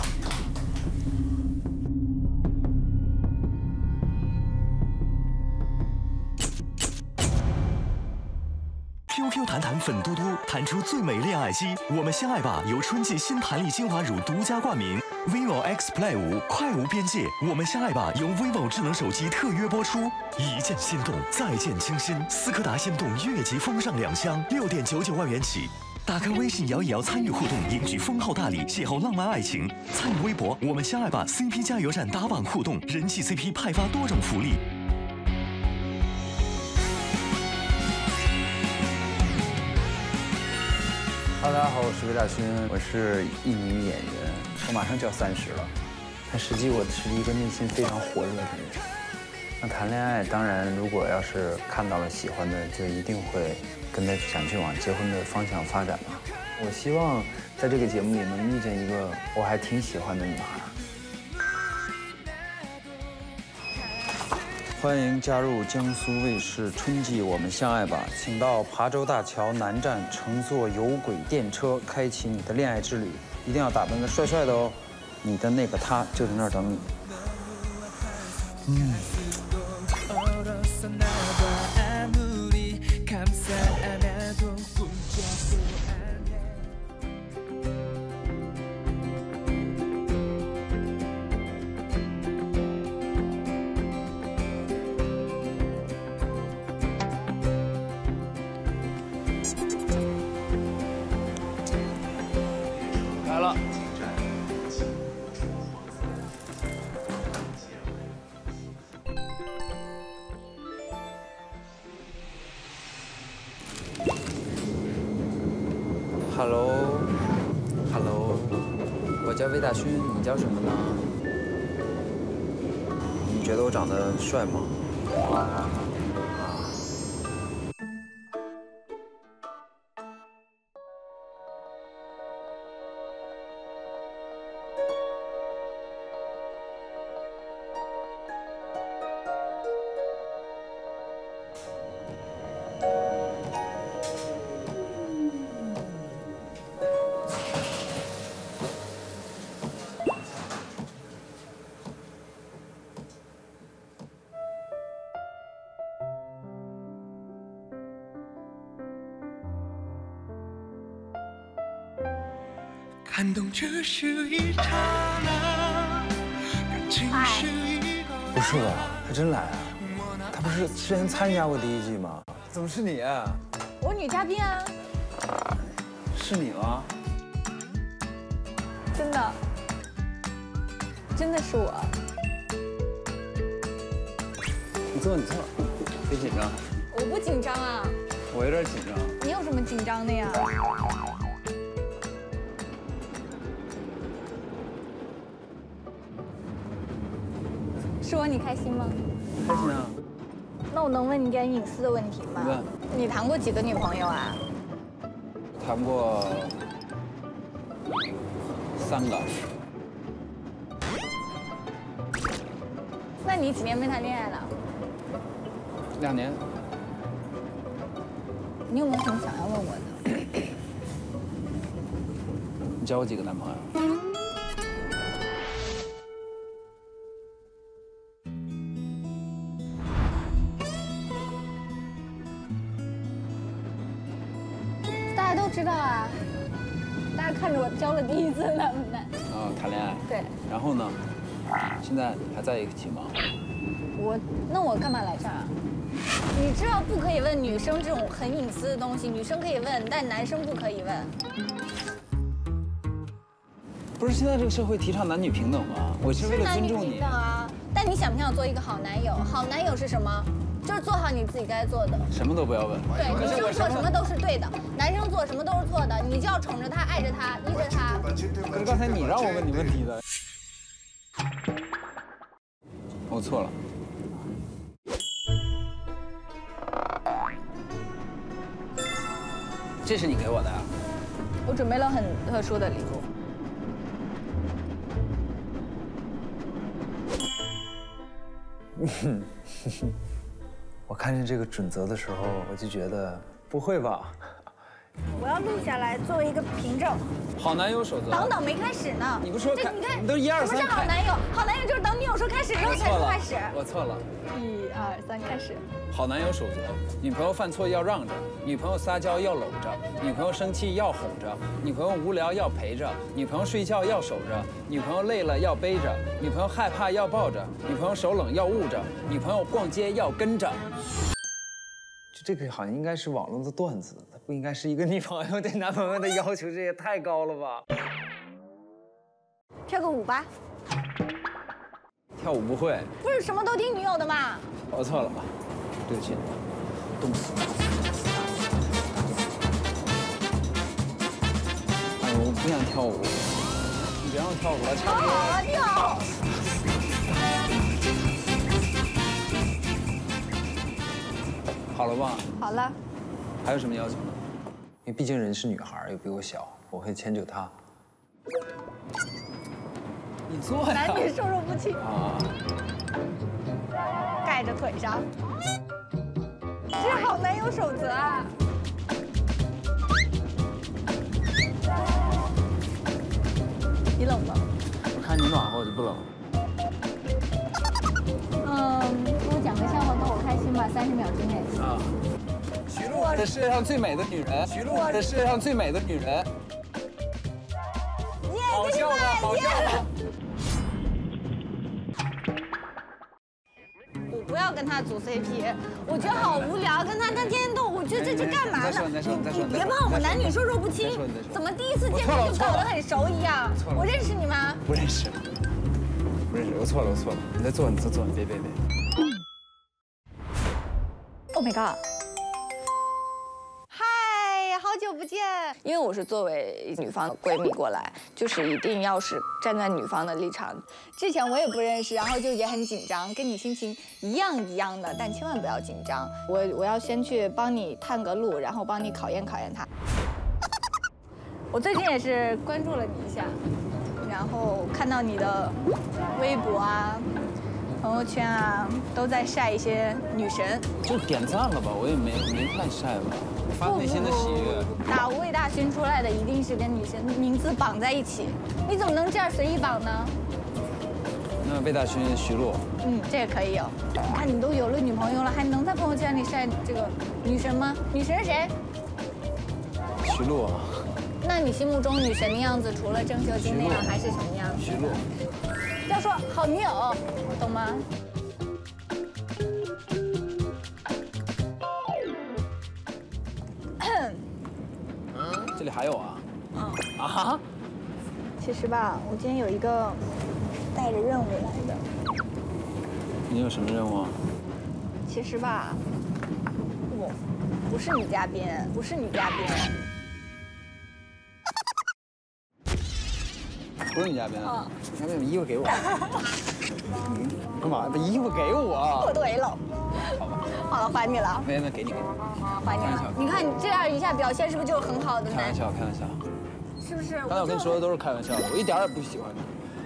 Q Q 弹弹粉嘟嘟弹出最美恋爱机，我们相爱吧！由春季新弹力精华乳独家冠名 vivo X Play 五快无边界，我们相爱吧！由 vivo 智能手机特约播出。一见心动，再见倾心，斯柯达心动越级封上两箱，六点九九万元起。打开微信摇一摇参与互动，赢取封号大礼，邂逅浪漫爱情。参与微博我们相爱吧 C P 加油站打榜互动，人气 C P 派发多种福利。 哈喽，大家好，我是魏大勋，我是一名演员，我马上就要三十了，但实际我是一个内心非常火热的人。那谈恋爱，当然如果要是看到了喜欢的，就一定会跟他想去往结婚的方向发展嘛。我希望在这个节目里能遇见一个我还挺喜欢的女孩。欢迎加入江苏卫视春季我们相爱吧！请到琶洲大桥南站乘坐有轨电车，开启你的恋爱之旅。一定要打扮得帅帅的哦，你的那个他就在那儿等你。嗯。 来了。Hello，Hello， 我叫魏大勋，你叫什么呢？你觉得我长得帅吗？ 感动只是一刹那，感情是一个。 不是吧？他真来啊？他不是之前参加过第一季吗？怎么是你啊？ 我女嘉宾啊。 是你吗？ 真的，真的是我。 你坐，你坐，别紧张。 我不紧张啊。 我有点紧张。 你有什么紧张的呀？ 说你开心吗？ 开心啊！ 那我能问你点隐私的问题吗？ 问。 你谈过几个女朋友啊？ 谈过三个。 那你几年没谈恋爱了？ 两年。 你有没有什么想要问我的？ 你交过几个男朋友？ 大家都知道啊，大家看着我交了第一次男男。 啊，谈恋爱。 对。 然后呢？现在还在一起吗？ 我那我干嘛来这儿啊？你知道不可以问女生这种很隐私的东西，女生可以问，但男生不可以问。 不不是现在这个社会提倡男女平等吗？我是为了尊重你。 是男女平等啊，但你想不想做一个好男友？好男友是什么？就是做好你自己该做的。 什么都不要问。 对，女生做什么都是对的，男生做什么都是错的，你就要宠着他，爱着他，依着他。 可是刚才你让我问你问题的。我错了。这是你给我的呀？ 我准备了很特殊的礼物。 我看见这个准则的时候，我就觉得不会吧？ 我要录下来作为一个凭证。 好男友守则。 等等，没开始呢。 你不说开？ 你看， 你都一二三。 什么是好男友？好男友就是等你有说开始之后才说开始。 我错了。 一二三，开始。 好男友守则：女朋友犯错要让着，女朋友撒娇要搂着，女朋友生气要哄着，女朋友无聊要陪着，女朋友睡觉要守着，女朋友累了要背着，女朋友害怕要抱着，女朋友手冷要捂着，女朋友逛街要跟着。这个好像应该是网络的段子，它不应该是一个女朋友对男朋友的要求，这也太高了吧？ 跳个舞吧。 跳舞不会。 不是什么都听女友的嘛？ 我错了，对不起。冻死。哎，我不想跳舞，你别让我跳舞了，唱歌。 好了，跳。 好了吧？ 好了。 还有什么要求呢？因为毕竟人是女孩，又比我小，我会迁就她。你坐呀。 男女授受不亲。 啊。 盖着腿上。这是好男友守则啊。你冷吗？ 我看你暖和，我就不冷。 嗯，给我讲个笑话逗我开心吧，三十秒之内。 啊。徐璐是世界上最美的女人。徐璐是世界上最美的女人。 耶， 好笑吧？好笑吧？ 我不要跟他组 C P， 我觉得好无聊，跟他他天天斗，我觉得这这干嘛呢？你你别怕我们男女授受不亲，怎么第一次见面就搞得很熟一样？我认识你吗？ 不认识。不认识，我错了，我错了。你再坐，你再坐，别别别。 Oh my god！ 嗨，好久不见。因为我是作为女方的闺蜜过来，就是一定要是站在女方的立场。之前我也不认识，然后就也很紧张，跟你心情一样一样的，但千万不要紧张。我我要先去帮你探个路，然后帮你考验考验他。我最近也是关注了你一下。然后看到你的微博啊、朋友圈啊，都在晒一些女神， 就点赞了吧，我也没没太晒吧，发内心的喜悦。 打无畏大勋出来的一定是跟女神名字绑在一起，你怎么能这样随意绑呢？ 那魏大勋、徐璐， 嗯，这个可以有。你看你都有了女朋友了，还能在朋友圈里晒这个女神吗？女神是谁？ 徐璐啊。 那你心目中女神的样子，除了郑秀晶那样，还是什么样？ 徐璐。 要说好女友，懂吗？ 这里还有啊？ 嗯啊？ 其实吧，我今天有一个带着任务来的。 你有什么任务啊？ 其实吧，我不是你嘉宾，不是你嘉宾。 不是你嘉宾啊？你看那衣服给我。干嘛？把衣服给我。 我对了。 好吧。 好了，还你了。 没，那给你给你。 还你了。你看你这样一下表现，是不是就是很好的呢？ 开玩笑，开玩笑。 是不是？ 刚才我跟你说的都是开玩笑的，我一点也不喜欢你。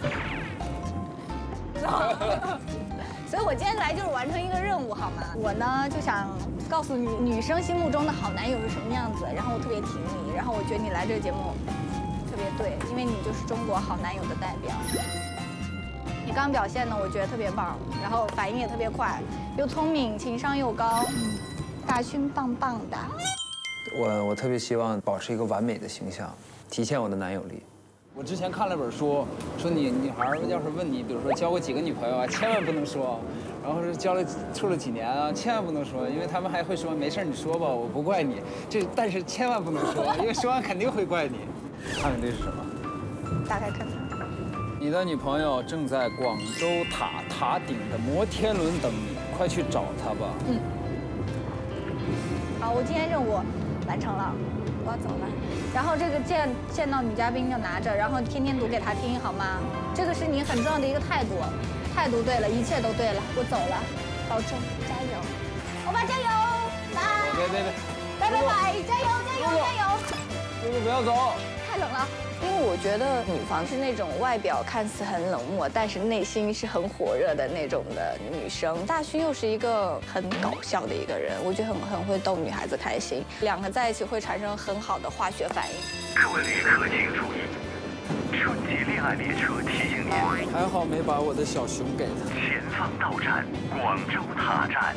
所以我今天来就是完成一个任务，好吗？我呢就想告诉女女生心目中的好男友是什么样子，然后我特别挺你，然后我觉得你来这个节目特别对，因为你就是中国好男友的代表。你刚表现呢，我觉得特别棒，然后反应也特别快，又聪明，情商又高，大勋棒棒的。 我我特别希望保持一个完美的形象，体现我的男友力。我之前看了本书，说你女孩要是问你，比如说交过几个女朋友啊，千万不能说。然后是交了处了几年啊，千万不能说，因为他们还会说没事你说吧，我不怪你。这但是千万不能说，因为说完肯定会怪你。看看这是什么？ 打开看看。 你的女朋友正在广州塔塔顶的摩天轮等你，快去找她吧。 嗯。好，我今天任务完成了，我要走了。然后这个见见到女嘉宾就拿着，然后天天读给她听，好吗？这个是你很重要的一个态度，态度对了，一切都对了。我走了，保重，加油，欧巴加油，来， 别别别， 拜拜拜，加油加油加油， 露露不要走， 太冷了。因为我觉得女方是那种外表看似很冷漠，但是内心是很火热的那种的女生。大勋又是一个很搞笑的一个人，我觉得很很会逗女孩子开心，两个在一起会产生很好的化学反应。 各位旅客请注意，春季恋爱列车提醒您， 还好没把我的小熊给他。 前方到站广州塔站。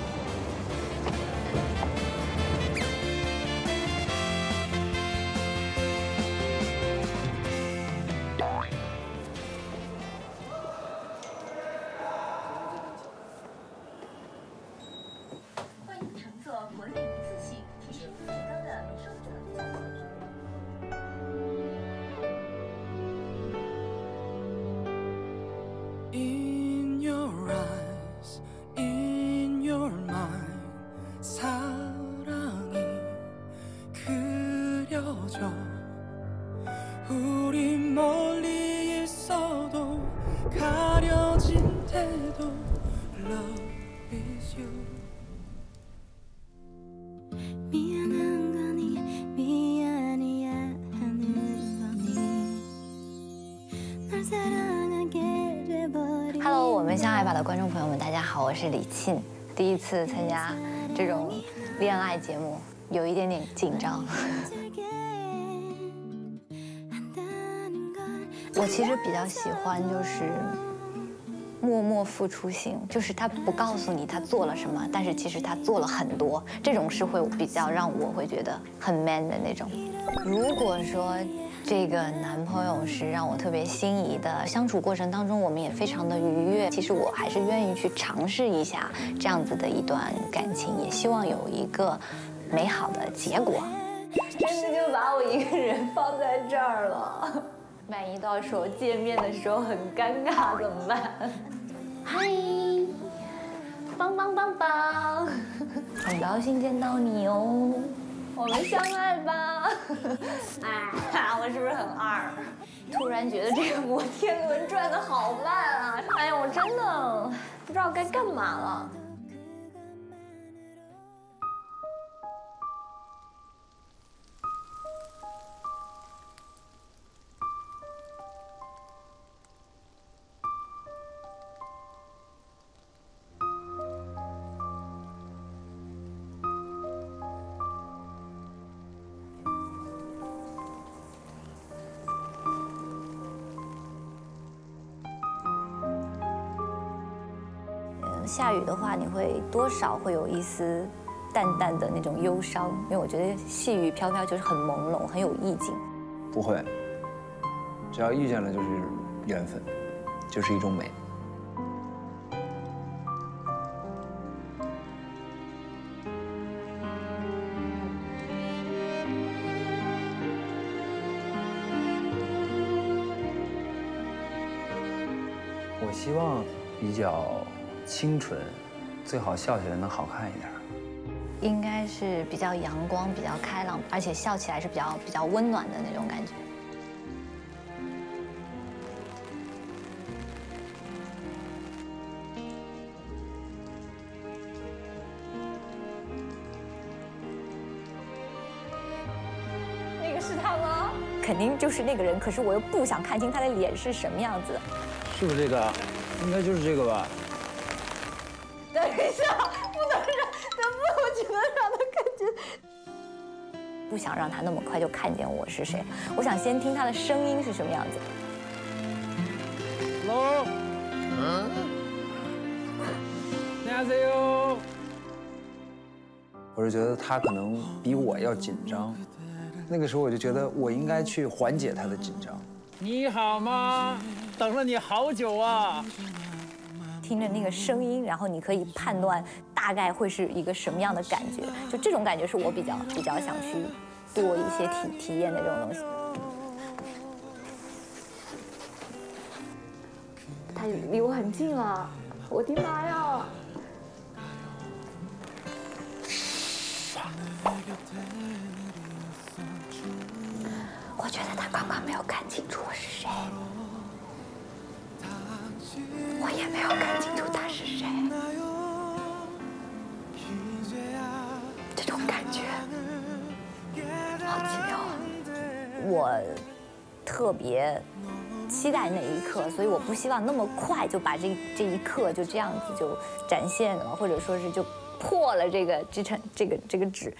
In your eyes, in your mind, 사랑이 그려져. 우리 멀리 있어도 가려진 태도. Love is you. 미안한 거니 미안해야 하는 거니 널 사랑하게 돼버린. Hello， 我们相爱吧的观众朋友们，大家好，我是李沁，第一次参加这种恋爱节目，有一点点紧张。我其实比较喜欢就是默默付出型，就是他不告诉你他做了什么，但是其实他做了很多，这种是会比较让我会觉得很 man 的那种。如果说这个男朋友是让我特别心仪的，相处过程当中我们也非常的愉悦，其实我还是愿意去尝试一下这样子的一段感情，也希望有一个美好的结果。真的就把我一个人放在这儿了，万一到时候见面的时候很尴尬怎么办？嗨，棒棒棒棒，很高兴见到你哦。我们相爱吧！哎，我是不是很二？突然觉得这个摩天轮转得好慢啊！哎呀，我真的不知道该干嘛了。下雨的话，你会多少会有一丝淡淡的那种忧伤，因为我觉得细雨飘飘就是很朦胧，很有意境。 不会，只要遇见了就是缘分，就是一种美。我希望比较清纯，最好笑起来能好看一点。 应该是比较阳光、比较开朗，而且笑起来是比较比较温暖的那种感觉。那个是他吗？肯定就是那个人，可是我又不想看清他的脸是什么样子。 是不是这个？应该就是这个吧。 等一下，不能让，能不能只能让他看见？ 不想让他那么快就看见我是谁，我想先听他的声音是什么样子。 Hello。嗯。안녕하세요。我是觉得他可能比我要紧张，那个时候我就觉得我应该去缓解他的紧张。你好吗？等了你好久啊。 听着那个声音，然后你可以判断大概会是一个什么样的感觉，就这种感觉是我比较比较想去多一些体体验的这种东西。 他离我很近了，我的妈呀！我觉得他刚刚没有看清楚我是谁，我也没有看清楚他是谁，这种感觉好奇妙啊！我特别期待那一刻，所以我不希望那么快就把这这一刻就这样子就展现了，或者说是就破了这个这层这个这个纸。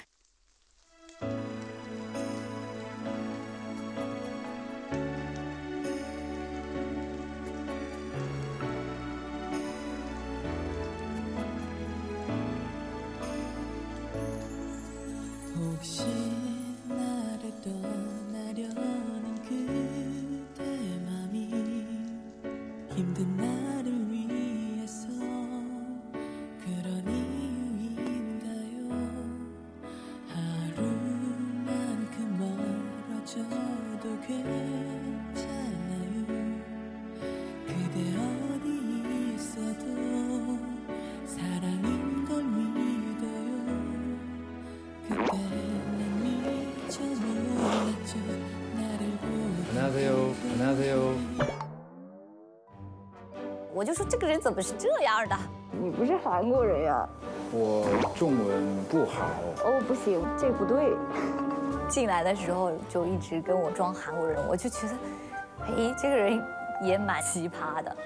我就说这个人怎么是这样的？你不是韩国人呀？ 我中文不好。 哦，不行，这不对。进来的时候就一直跟我装韩国人，我就觉得，哎，这个人也蛮奇葩的。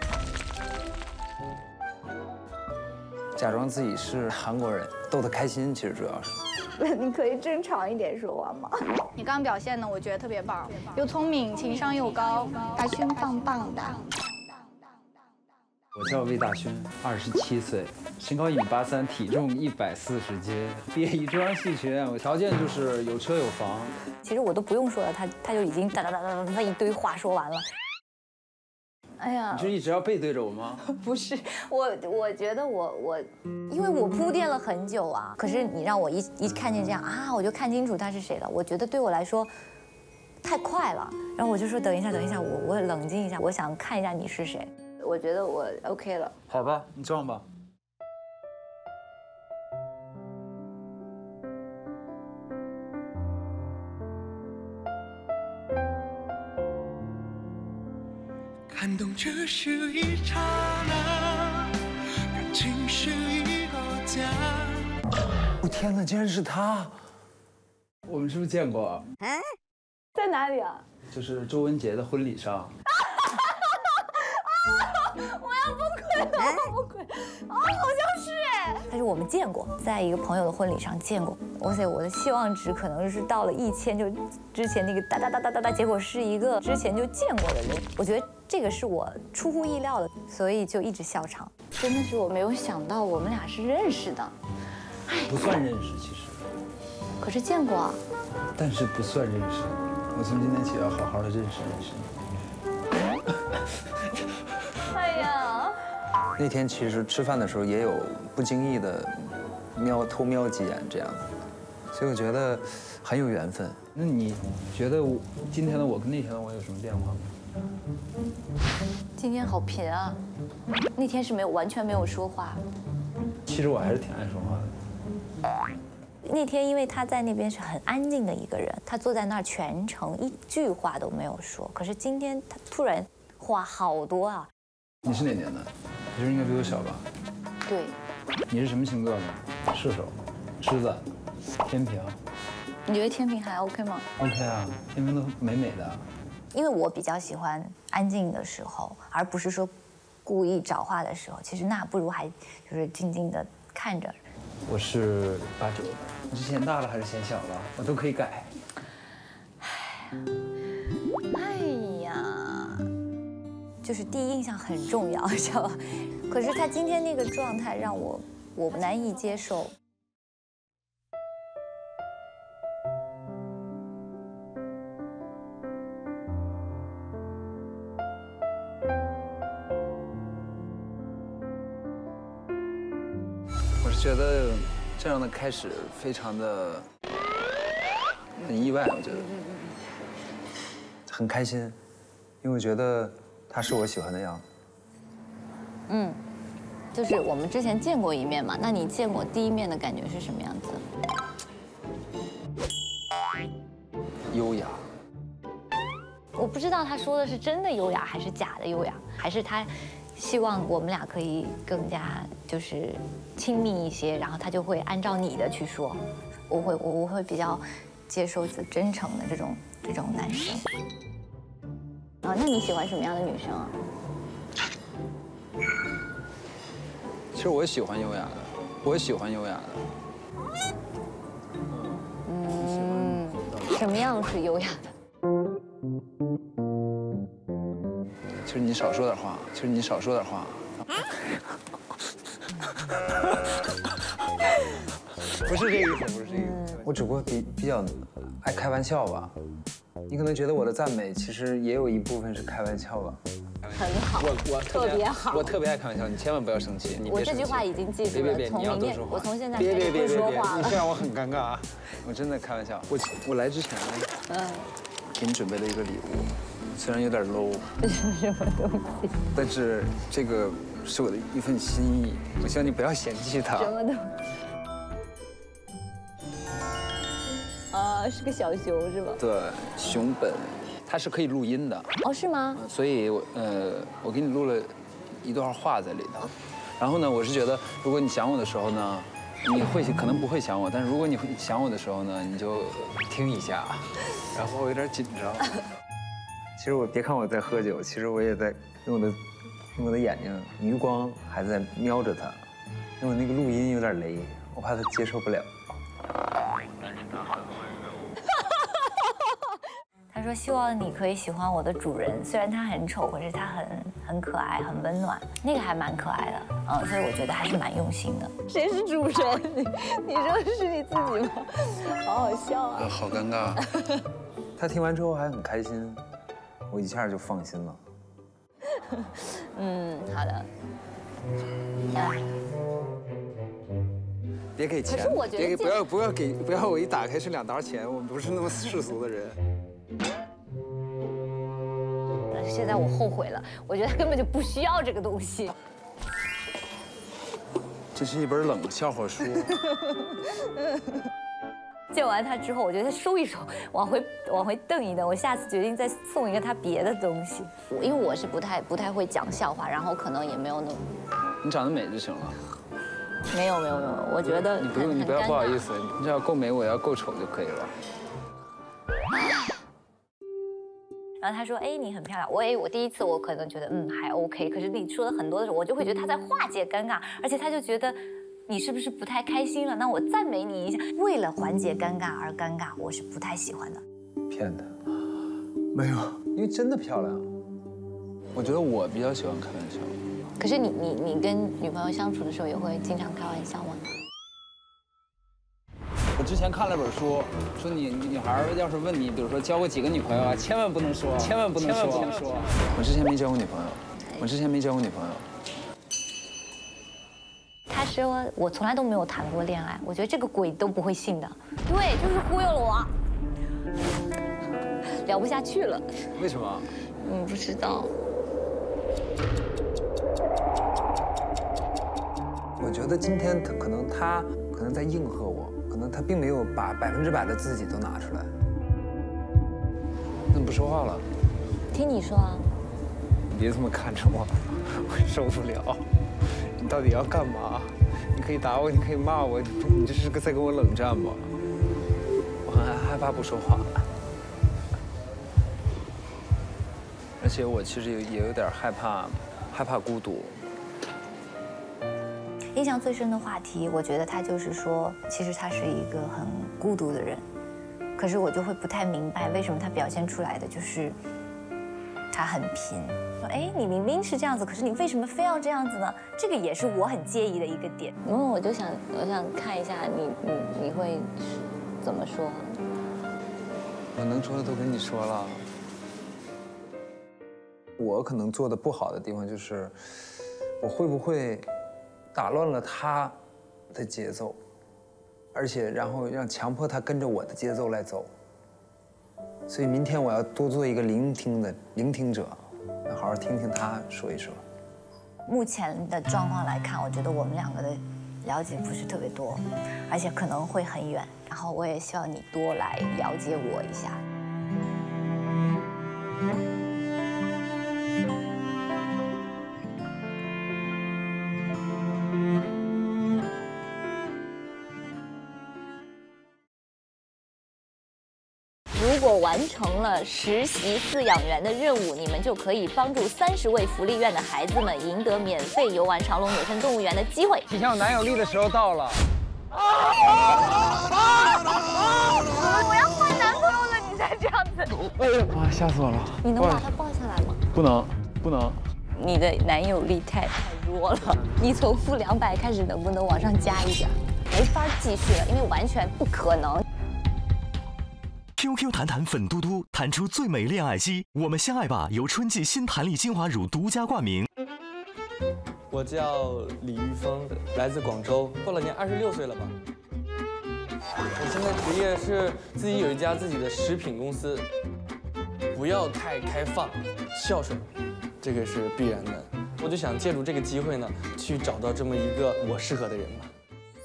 假装自己是韩国人，逗他开心，其实主要是。 你可以正常一点说话吗？你刚刚表现的我觉得特别棒，又聪明，情商又高，大勋棒棒的。 我叫魏大勋，二十七岁，身高一米八三，体重一百四十斤，毕业于中央戏剧院，我条件就是有车有房。 其实我都不用说了，他他就已经哒哒哒哒哒一堆话说完了。哎呀， 你是一直要背对着我吗？ 不是，我我觉得我我，因为我铺垫了很久啊，可是你让我一一看见这样啊，我就看清楚他是谁了。我觉得对我来说太快了，然后我就说等一下，等一下，我我冷静一下，我想看一下你是谁。我觉得我 OK 了。 好吧，你装吧。 感动只是一刹那，感情是一个家。 我天哪，竟然是他！我们是不是见过？ 嗯，在哪里啊？ 就是周文杰的婚礼上。 我要崩溃了，我要崩溃！啊，好像是哎。但是我们见过，在一个朋友的婚礼上见过。哇塞，我的期望值可能是到了一千，就之前那个哒哒哒哒哒哒，结果是一个之前就见过的人。我觉得这个是我出乎意料的，所以就一直笑场。真的是我没有想到我们俩是认识的。 不算认识，其实。 可是见过啊。 但是不算认识。我从今天起要好好的认识认识你。 哎呀， 那天其实吃饭的时候也有不经意的瞄偷瞄几眼这样子，所以我觉得很有缘分。 那你觉得我今天的我跟那天的我有什么变化吗？ 今天好贫啊，那天是没有完全没有说话。 其实我还是挺爱说话的。 那天因为他在那边是很安静的一个人，他坐在那儿全程一句话都没有说。可是今天他突然话好多啊。 你是哪年的？你是应该比我小吧？ 对。 你是什么星座的？射手、狮子、天平。 你觉得天平还 OK 吗 ？OK 啊，天平都美美的。 因为我比较喜欢安静的时候，而不是说故意找话的时候。其实那不如还就是静静的看着。 我是八九的，你是嫌大了还是嫌小了？我都可以改。 哎呀。就是第一印象很重要，知道吧？可是他今天那个状态让我我难以接受。 我是觉得这样的开始非常的很意外，我觉得很开心，因为我觉得他是我喜欢的样子。 嗯，就是我们之前见过一面嘛，那你见过第一面的感觉是什么样子？ 优雅。 我不知道他说的是真的优雅还是假的优雅，还是他希望我们俩可以更加就是亲密一些，然后他就会按照你的去说。我会我我会比较接受真诚的这种这种男生。啊，那你喜欢什么样的女生啊？ 其实我也喜欢优雅的，我也喜欢优雅的。 嗯，什么样是优雅的？ 就是你少说点话，就是你少说点话。不是这个意思，不是这个意思。我只不过比比较爱开玩笑吧。你可能觉得我的赞美其实也有一部分是开玩笑吧。 很好， 我我特别好， 我特别爱开玩笑，你千万不要生气。你我这句话已经记住了， 别别别，你要多说话。 我从现在别别别别别， 你这样我很尴尬啊。我真的开玩笑。我我来之前，嗯，给你准备了一个礼物，虽然有点 low， 这是什么东西？ 但是这个是我的一份心意，我希望你不要嫌弃它。 什么东西？啊，是个小熊是吧？ 对，熊本，它是可以录音的。 哦，是吗？ 所以，我呃，我给你录了一段话在里头。然后呢，我是觉得，如果你想我的时候呢，你会可能不会想我，但是如果你会想我的时候呢，你就听一下。然后我有点紧张。其实我别看我在喝酒，其实我也在用我的用我的眼睛余光还在瞄着他，因为我那个录音有点雷，我怕他接受不了。 他说希望你可以喜欢我的主人，虽然他很丑，可是他很很可爱，很温暖，那个还蛮可爱的，嗯，所以我觉得还是蛮用心的。谁是主人？你你说是你自己吗？好好笑啊！ 好尴尬。他听完之后还很开心，我一下就放心了。 嗯，好的。 别给钱， 可是我觉得别给不要不要给不要我一打开是两沓钱，我们不是那么世俗的人。 现在我后悔了，我觉得他根本就不需要这个东西。 这是一本冷笑话书。 见完他之后，我觉得他收一收，往回往回瞪一瞪。我下次决定再送一个他别的东西，因为我是不太不太会讲笑话，然后可能也没有那么。 你长得美就行了。 没有没有没有，我觉得你不用，你不要不好意思，你只要够美，我要够丑就可以了。 然后他说：“哎，你很漂亮。”我哎，我第一次我可能觉得嗯还 OK， 可是你说的很多的时候，我就会觉得他在化解尴尬，而且他就觉得你是不是不太开心了？那我赞美你一下，为了缓解尴尬而尴尬，我是不太喜欢的。 骗他，没有，因为真的漂亮。我觉得我比较喜欢开玩笑。 可是你你你跟女朋友相处的时候也会经常开玩笑吗？ 我之前看了本书，说你女孩要是问你，比如说交过几个女朋友啊，千万不能说，千万不能说。不能说。我之前没交过女朋友，我之前没交过女朋友。 他说我从来都没有谈过恋爱，我觉得这个鬼都不会信的。对，就是忽悠了我，聊不下去了。 为什么？ 嗯，不知道。 我觉得今天他可能他可能在应和我，可能他并没有把百分之百的自己都拿出来。怎么不说话了？ 听你说啊。 你别这么看着我，我受不了。你到底要干嘛？你可以打我，你可以骂我，你这是在跟我冷战吗？我很害怕不说话，而且我其实也也有点害怕，害怕孤独。 印象最深的话题，我觉得他就是说，其实他是一个很孤独的人，可是我就会不太明白，为什么他表现出来的就是他很贫。说，哎，你明明是这样子，可是你为什么非要这样子呢？这个也是我很介意的一个点。因为我就想，我想看一下你，你你会怎么说？ 我能说的都跟你说了。我可能做的不好的地方就是，我会不会打乱了他的节奏，而且然后让强迫他跟着我的节奏来走。所以明天我要多做一个聆听的聆听者，要好好听听他说一说。 目前的状况来看，我觉得我们两个的了解不是特别多，而且可能会很远。然后我也希望你多来了解我一下。如果完成了实习饲养员的任务，你们就可以帮助三十位福利院的孩子们赢得免费游玩长隆野生动物园的机会。 体现有男友力的时候到了。 我要换男朋友了，你再这样子。 哎呀妈，吓死我了！ 你能把他抱下来吗？ 不能，不能。 你的男友力太太弱了，你从负两百开始，能不能往上加一点？没法继续了，因为完全不可能。 Q Q 弹弹粉嘟嘟弹出最美恋爱肌，我们相爱吧！由春季新弹力精华乳独家冠名。 我叫李玉峰，来自广州，过了年二十六岁了吧。我现在职业是自己有一家自己的食品公司，不要太开放，孝顺，这个是必然的。我就想借助这个机会呢，去找到这么一个我适合的人吧。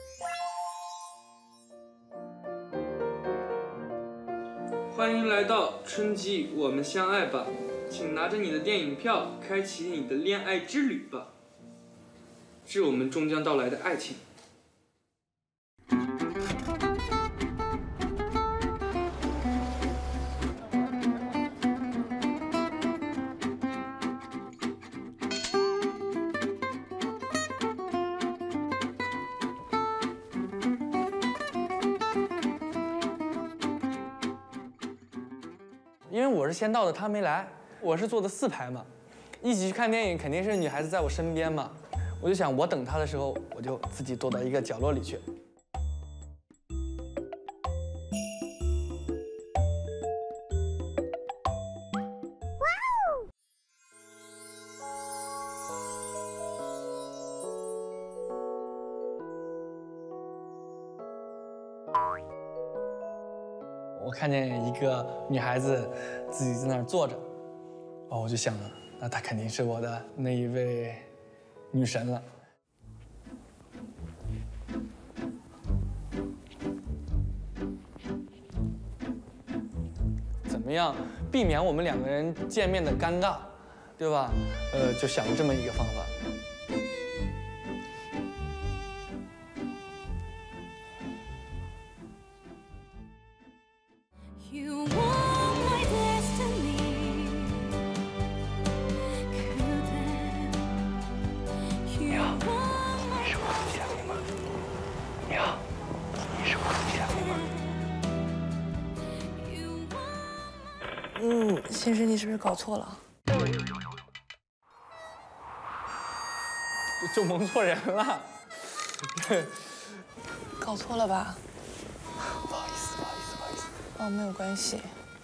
欢迎来到春季我们相爱吧，请拿着你的电影票，开启你的恋爱之旅吧。致我们终将到来的爱情。 因为我是先到的，他没来，我是坐的四排嘛，一起去看电影，肯定是女孩子在我身边嘛。我就想，我等他的时候，我就自己躲到一个角落里去。我看见一个女孩子自己在那儿坐着，哦，我就想了，那她肯定是我的那一位女神了。怎么样避免我们两个人见面的尴尬，对吧？呃，就想了这么一个方法。 嗯，先生，你是不是搞错了？ 就蒙错人了。 搞错了吧？不好意思，不好意思，不好意思。哦，没有关系。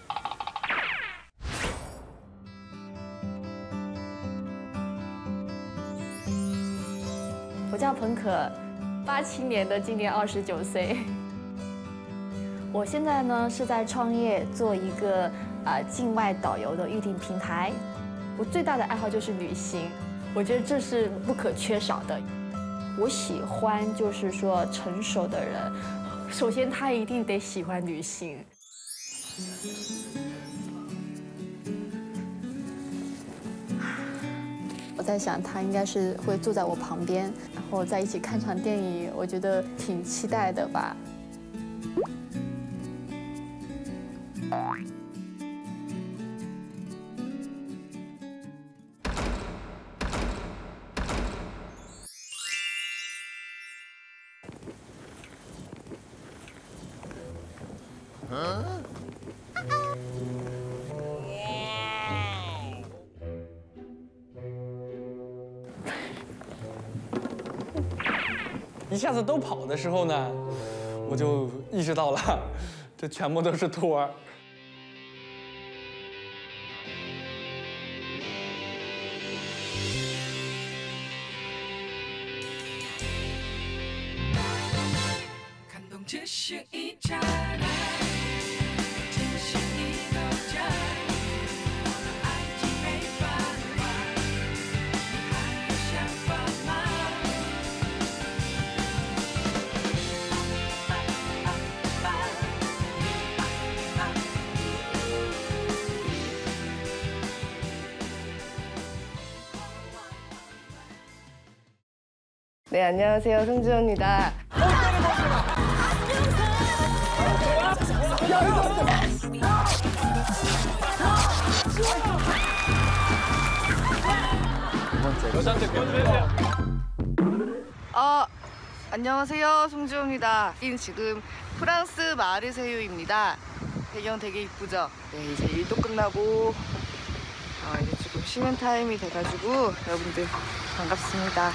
我叫彭可，八七年的，今年二十九岁。我现在呢是在创业，做一个啊、呃、境外导游的预订平台。我最大的爱好就是旅行，我觉得这是不可缺少的。我喜欢就是说成熟的人，首先他一定得喜欢旅行。我在想，他应该是会坐在我旁边，然后在一起看场电影，我觉得挺期待的吧。 一下子都跑的时候呢，我就意识到了，这全部都是托儿。 感动只是一刹那，只是一个家，我的爱情没办法，你还要想。 네, 안녕하세요. 송지효입니다. 여자한테 변해요. 아, 안녕하세요. 송지효입니다. 지금 프랑스 마르세유입니다. 배경 되게 이쁘죠? 네, 이제 일도 끝나고 아, 이제 지금 쉬는 타임이 돼가지고 여러분들 반갑습니다.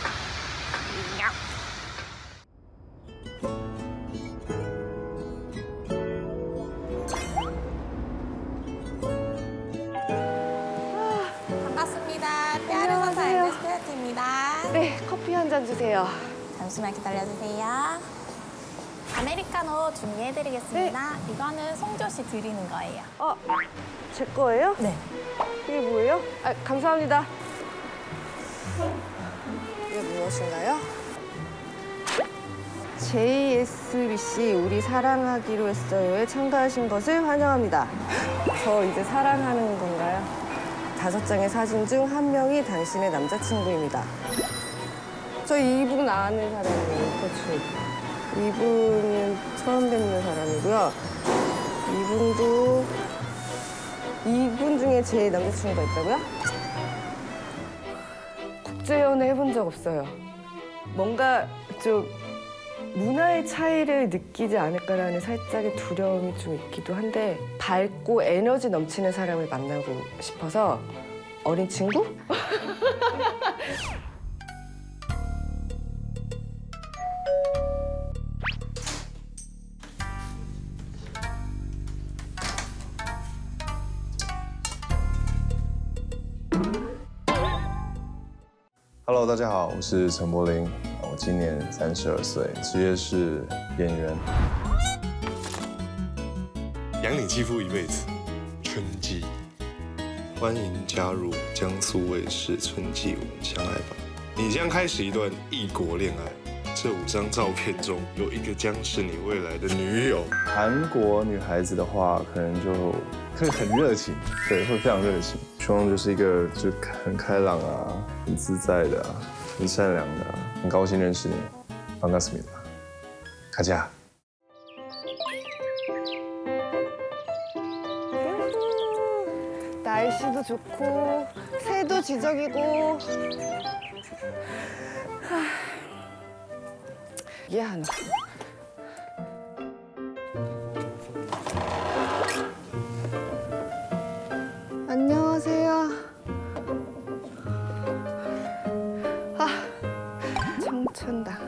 반갑습니다. 빼아르 선사 앵글스페어티입니다. 네, 커피 한 잔 주세요. 잠시만 기다려주세요. 아메리카노 준비해드리겠습니다. 네. 이거는 송조 씨 드리는 거예요. 어, 제 거예요? 네. 이게 뭐예요? 아, 감사합니다. 이게 무엇인가요? 제이에스비씨 우리 사랑하기로 했어요에 참가하신 것을 환영합니다. 저 이제 사랑하는 건가요? 다섯 장의 사진 중 한 명이 당신의 남자친구입니다. 저 이분 아는 사람이에요, 그렇죠? 이분은 처음 뵙는 사람이고요. 이분도 이분 중에 제 남자친구가 있다고요? 국제연애 해본 적 없어요. 뭔가 좀 문화의 차이를 느끼지 않을까라는 살짝의 두려움이 좀 있기도 한데 밝고 에너지 넘치는 사람을 만나고 싶어서 어린 친구? Hello， 大家好，我是陈柏霖，我今年三十二岁，职业是演员。 养你继父一辈子，春季，欢迎加入江苏卫视春季我们相爱吧。你将开始一段异国恋爱，这五张照片中有一个将是你未来的女友。 韩国女孩子的话，可能就会很热情，对，会非常热情。希望就是一个就很开朗啊，很自在的啊，很善良的啊，很高兴认识你，반갑습니다。가자。 날씨도 좋고 새도 지저귀고 하... 이게 하나. 안녕하세요. 아, 청춘다.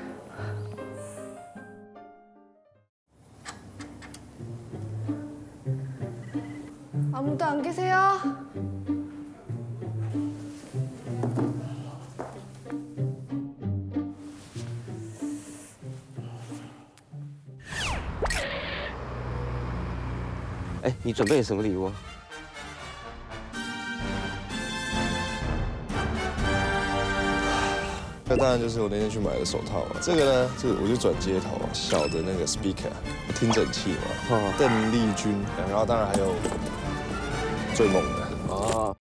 아무도 안 계세요? 哎，你准备什么礼物？ 那当然就是我那天去买的手套嘛。这个呢，这个我就转接头，小的那个 speaker 听诊器嘛，邓丽君，然后当然还有最猛的啊。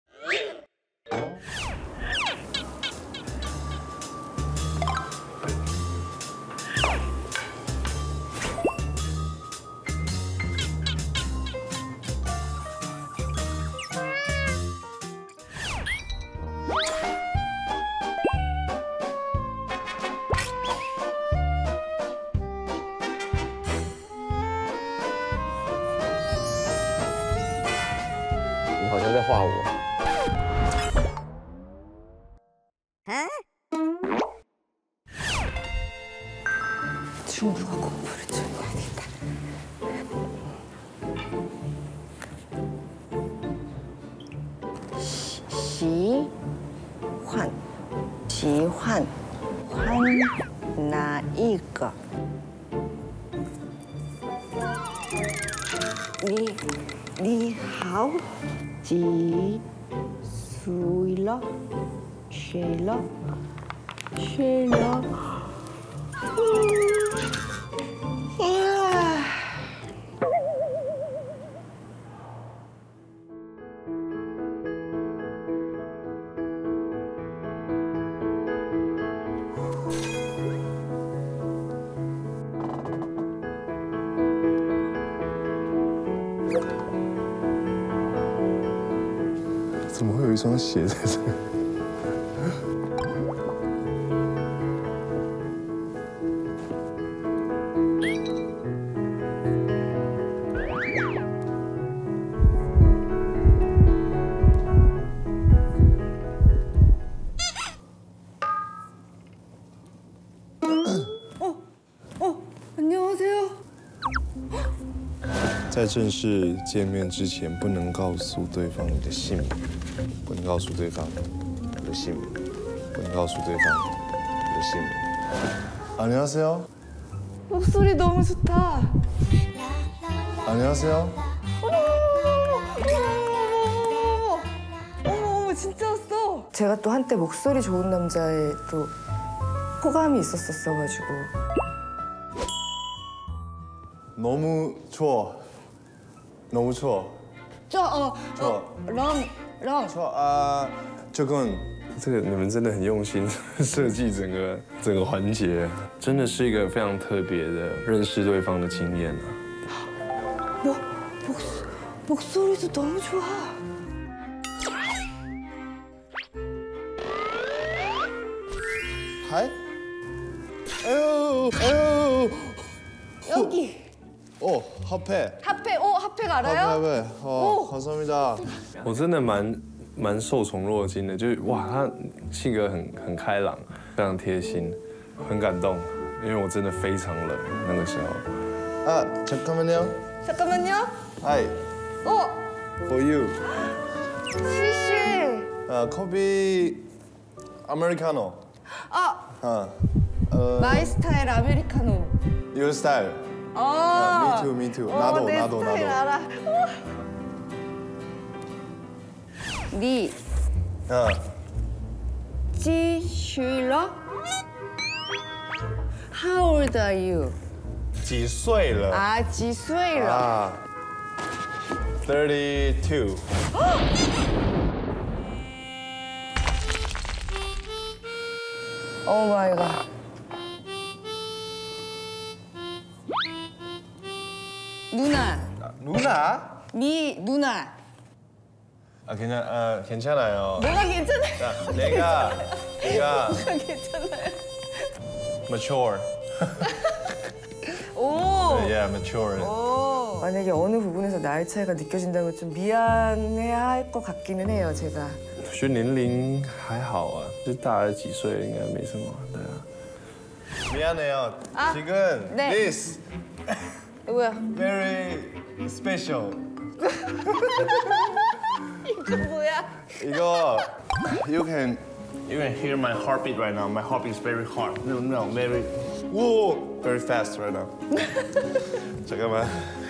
好像在画我。 중국어 공부를 좀 해야겠다. 시, 시환, 시환, 환, 나 이거. 你你好，几岁了？谁了？谁了？嗯。 아, 怎么会有一双鞋在这里？在正式见面之前，不能告诉对方你的姓名，不能告诉对方你的姓名，不能告诉对方你的姓名。안녕하세요。 목소리 너무 좋다. 안녕하세요. 어머, 진짜 왔어. 제가 또 한때 목소리 좋은 남자에 또 호감이 있었었어가지고. 너무 좋아. 너무 좋아. 저, 어, 좋아. 랑, 랑. 좋아. 아, 这个这个你们真的很用心设计整个整个环节，真的是一个非常特别的认识对方的经验啊。 목, 목, 목소리도 너무 좋아. 하이? 에휴, 에휴. 여기. 오, 핫팩. 핫팩, 오, 핫팩 알아요? 핫팩, 어, 감사합니다. 我真的蛮蛮受宠若惊的，就是哇，他性格很很开朗，非常贴心，很感动，因为我真的非常冷那个时候。 아, 잠깐만요. 잠깐만요. 하이. 어, For you. 시시. 아, 커피 아메리카노. 아, 아, 어, 마이 스타일 아메리카노. your style. 아, 아, me too, me too. 어, 나도, 내 나도, 스타일 나도. 알아. 니, 아, 지슈러? How old are you? 几岁了？ 아, 几岁了? 아, thirty-two. 오 마이 갓. 누나. 누나? 미 누나. 아, 괜찮, 아, 괜찮아요. 뭐가 괜찮아요? 자, 내가, 내가 뭐가 괜찮아요? mature. 오. Yeah, mature. 오. 만약에 어느 부분에서 나이 차이가 느껴진다면 좀 미안해야 할 것 같기는 해요, 제가. 我觉得年龄还好啊，就大了几岁应该没什么，对啊。 미안해요. 아, 지금 네. this 뭐야? very special. 이거 뭐야? 이거 you can you can hear my heartbeat right now. My heartbeat is very hard. No, no, very whoa, very fast right now. 잠깐만.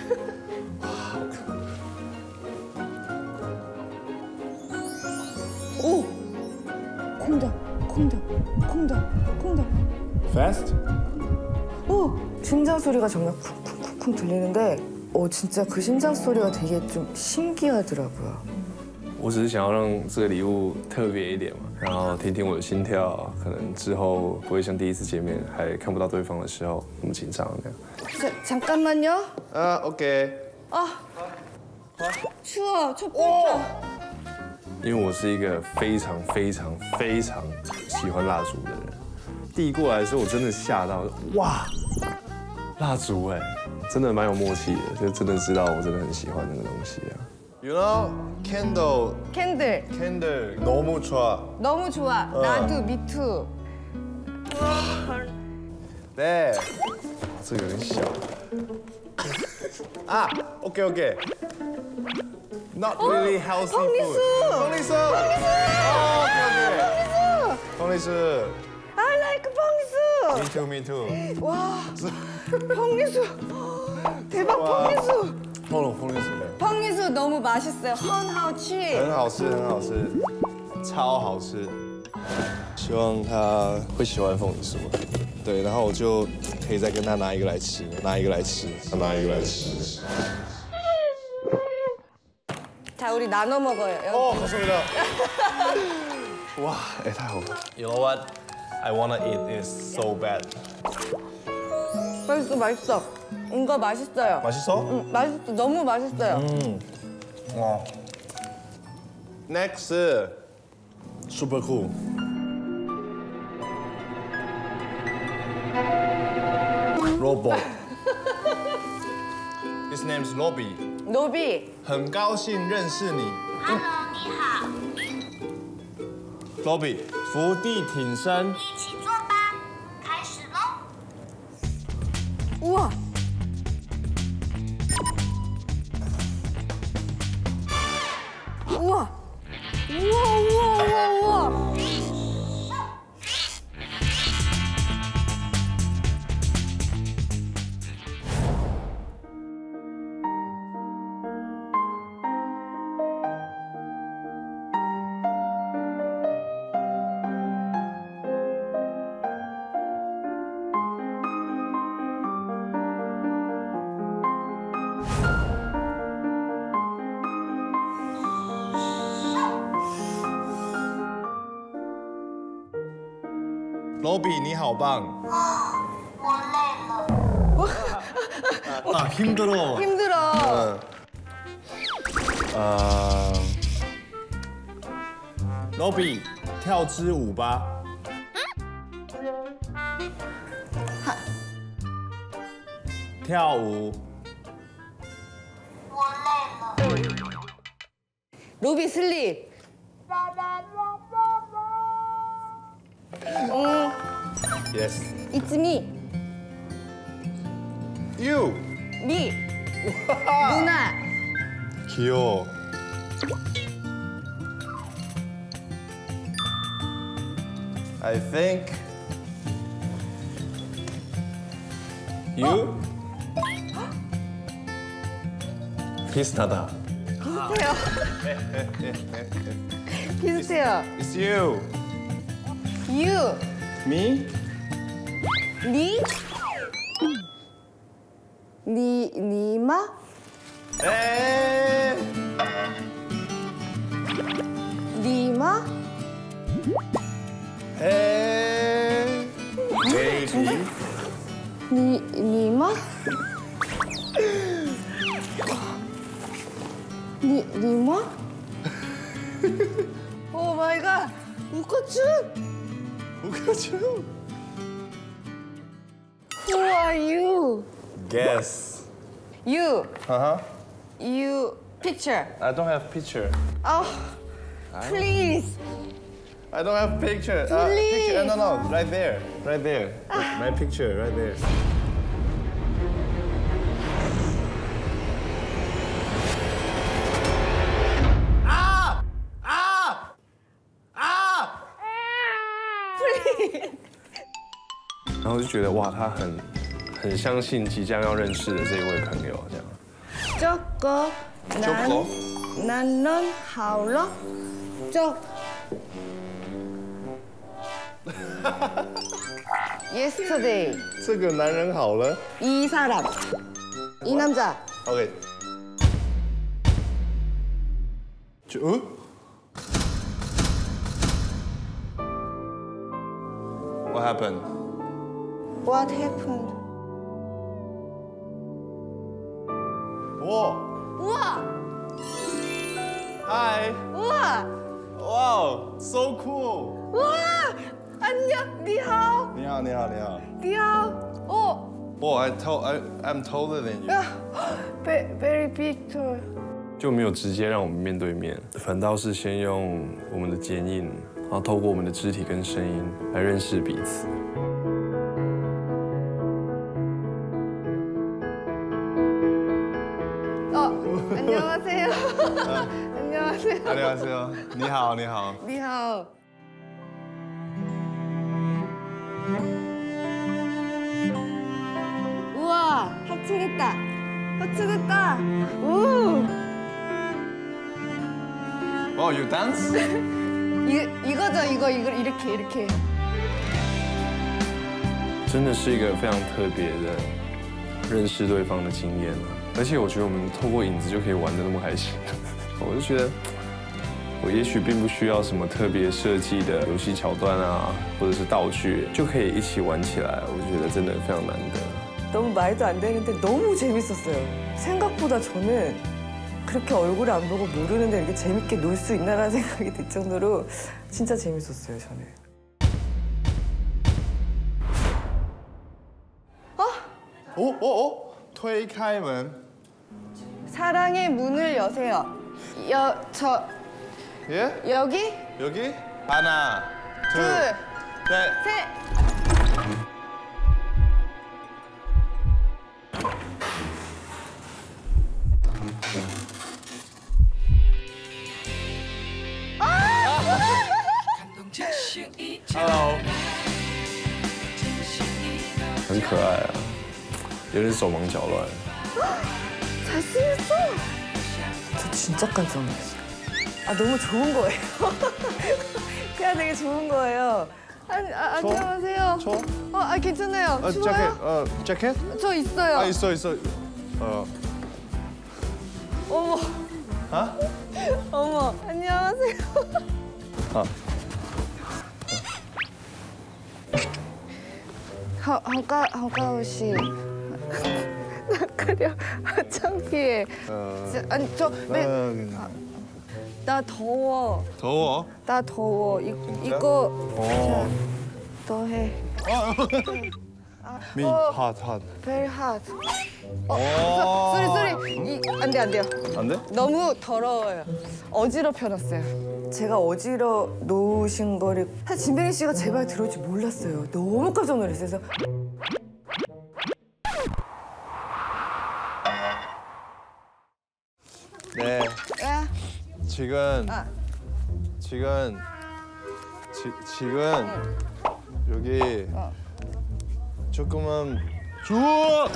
오! 콩닥, 콩닥, 콩닥, 콩닥. Fast? 오! 심장 소리가 정말 쿵쿵쿵쿵 들리는데 어 진짜 그 심장 소리가 되게 좀 신기하더라고요. 我只是想要让这个礼物特别一点嘛，然后听听我的心跳，可能之后不会像第一次见面还看不到对方的时候那么紧张那样。 자, 잠깐만요. 아, 오케이. 아, 추워, 촛불. 因为我是一个非常非常非常喜欢蜡烛的人，递过来的时候我真的吓到，哇，蜡烛哎，真的蛮有默契的，就真的知道我真的很喜欢那个东西啊。 You know, candle. 캔들. 캔들 너무 좋아. 너무 좋아. 어. 나도 미투. 네. 这个有点小。啊 ，OK OK。Not really healthy food. 凤梨酥。凤梨酥。OK OK。凤梨酥。 I like 펑리수. Me too, me too. 와, 펑리수. 대박 펑리수. 凤梨凤梨酥。 펑리수 너무 맛있어요. 很好吃. 很好吃，很好吃，超好吃。希望他会喜欢凤梨酥。对，然后我就可以再跟他拿一个来吃，拿一个来吃，拿一个来吃。 자, 우리 나눠 먹어요. 여기. 어, 감사합니다. 와, 애太好了。You know what? I wanna eat this so bad. 맛있어, 맛있어. 이거 맛있어요. 맛있어? 응, 맛있어. 너무 맛있어요. 음. 와. Next, super cool. Robot. His name's Lobby. 罗比， 很高兴认识你。Hello， 你好。Lobby， 伏地挺身。 一起做吧，开始喽。 哇！哇！哇哇哇哇！ 罗比，你好棒！ 我累了。 啊，힘들어。 힘들어。 呃，罗比，跳支舞吧。跳舞。 我累了。 罗比슬립。 응. Yes. It's me. You. Me. 누나. 귀여워. I think you. 비슷하다. 비슷해요. 비슷해요. It's you. You. Me. 니? 니, 니마? 에. 니마? 에. Baby. 니, 니마? 니, 니마? 오 마이 갓! 우카춘! 우카춘! Who are you? Guess. You. Uh-huh. You. Picture. I don't have picture. Oh, please. I don't have picture. Uh, Please. picture. No, no, no. Right there. Right there. My picture. Right there. 아! 아! 아! Please. 然后就觉得哇，他很很相信即将要认识的这一位朋友，这样。 저거 저거? 난 나는 하울러 저 Yesterday 这个男人好了。 이 사람 이 남자 OK。就嗯。 What happened? What happened? 와. 우와 Hi. 우와 Wow. So cool. 우와 안녕 니하오 你好，你好，你好。 니하오 오 Oh, I tall, I, I'm taller than you. Very very big tall 就没有直接让我们面对面，反倒是先用我们的剪影，然后透过我们的肢体跟声音来认识彼此。 어 안녕하세요 안녕하세요 안녕하세요. 你好，你好。 니하오 우와 합체됐다 합체됐다 우 Oh, you dance? 이 이거죠 이거 이거 이렇게 이렇게 真的是一个非常特别的认识对方的经验啊！而且我觉得我们透过影子就可以玩得那么开心，我就觉得我也许并不需要什么特别设计的游戏桥段啊，或者是道具，就可以一起玩起来。我觉得真的非常难得。 너무 말도 안 되는데 너무 재밌었어요. 생각보다 저는 그렇게 얼굴을 안 보고 모르는데 이렇게 재밌게 놀 수 있나라는 생각이 들 정도로 진짜 재밌었어요, 저는. 오, 오, 오. 推开门. 사랑의 문을 여세요. 여, 저, 예? 여기? 여기? 하나, 둘, 둘, 셋. 셋. Hello， 很可爱啊，有点手忙脚乱。 잘생겼어. 저 진짜 깜짝 놀랐어요. 아 너무 좋은 거예요. 그냥 되게 좋은 거예요. 아, 아 저? 안녕하세요. 저? 어, 아 괜찮아요. 어, 추워요? 자켓, 어, 자켓? 저 있어요. 아 있어 있어. 어. 어머. 아? 어머. 안녕하세요. 아. 好好高好高兴。 나가려 창피해. 어. 저, 아니 저 왜? 어, 나 더워. 더워? 나 더워. 이, 진짜? 이거 어. 너 해. 미, 어. hot, hot. Very hot. 어. 쏘리 쏘리. 이 안돼 안 돼요. 안 돼? 너무 더러워요. 어지럽혀놨어요. 제가 어지러 놓으신 거를 사실 진백리 씨가 제 말 들을 줄 몰랐어요. 너무 깜짝 놀랐어요. 그래서 네. 야. 지금 아. 지금 지, 지금 여기 어. 조금만 줘.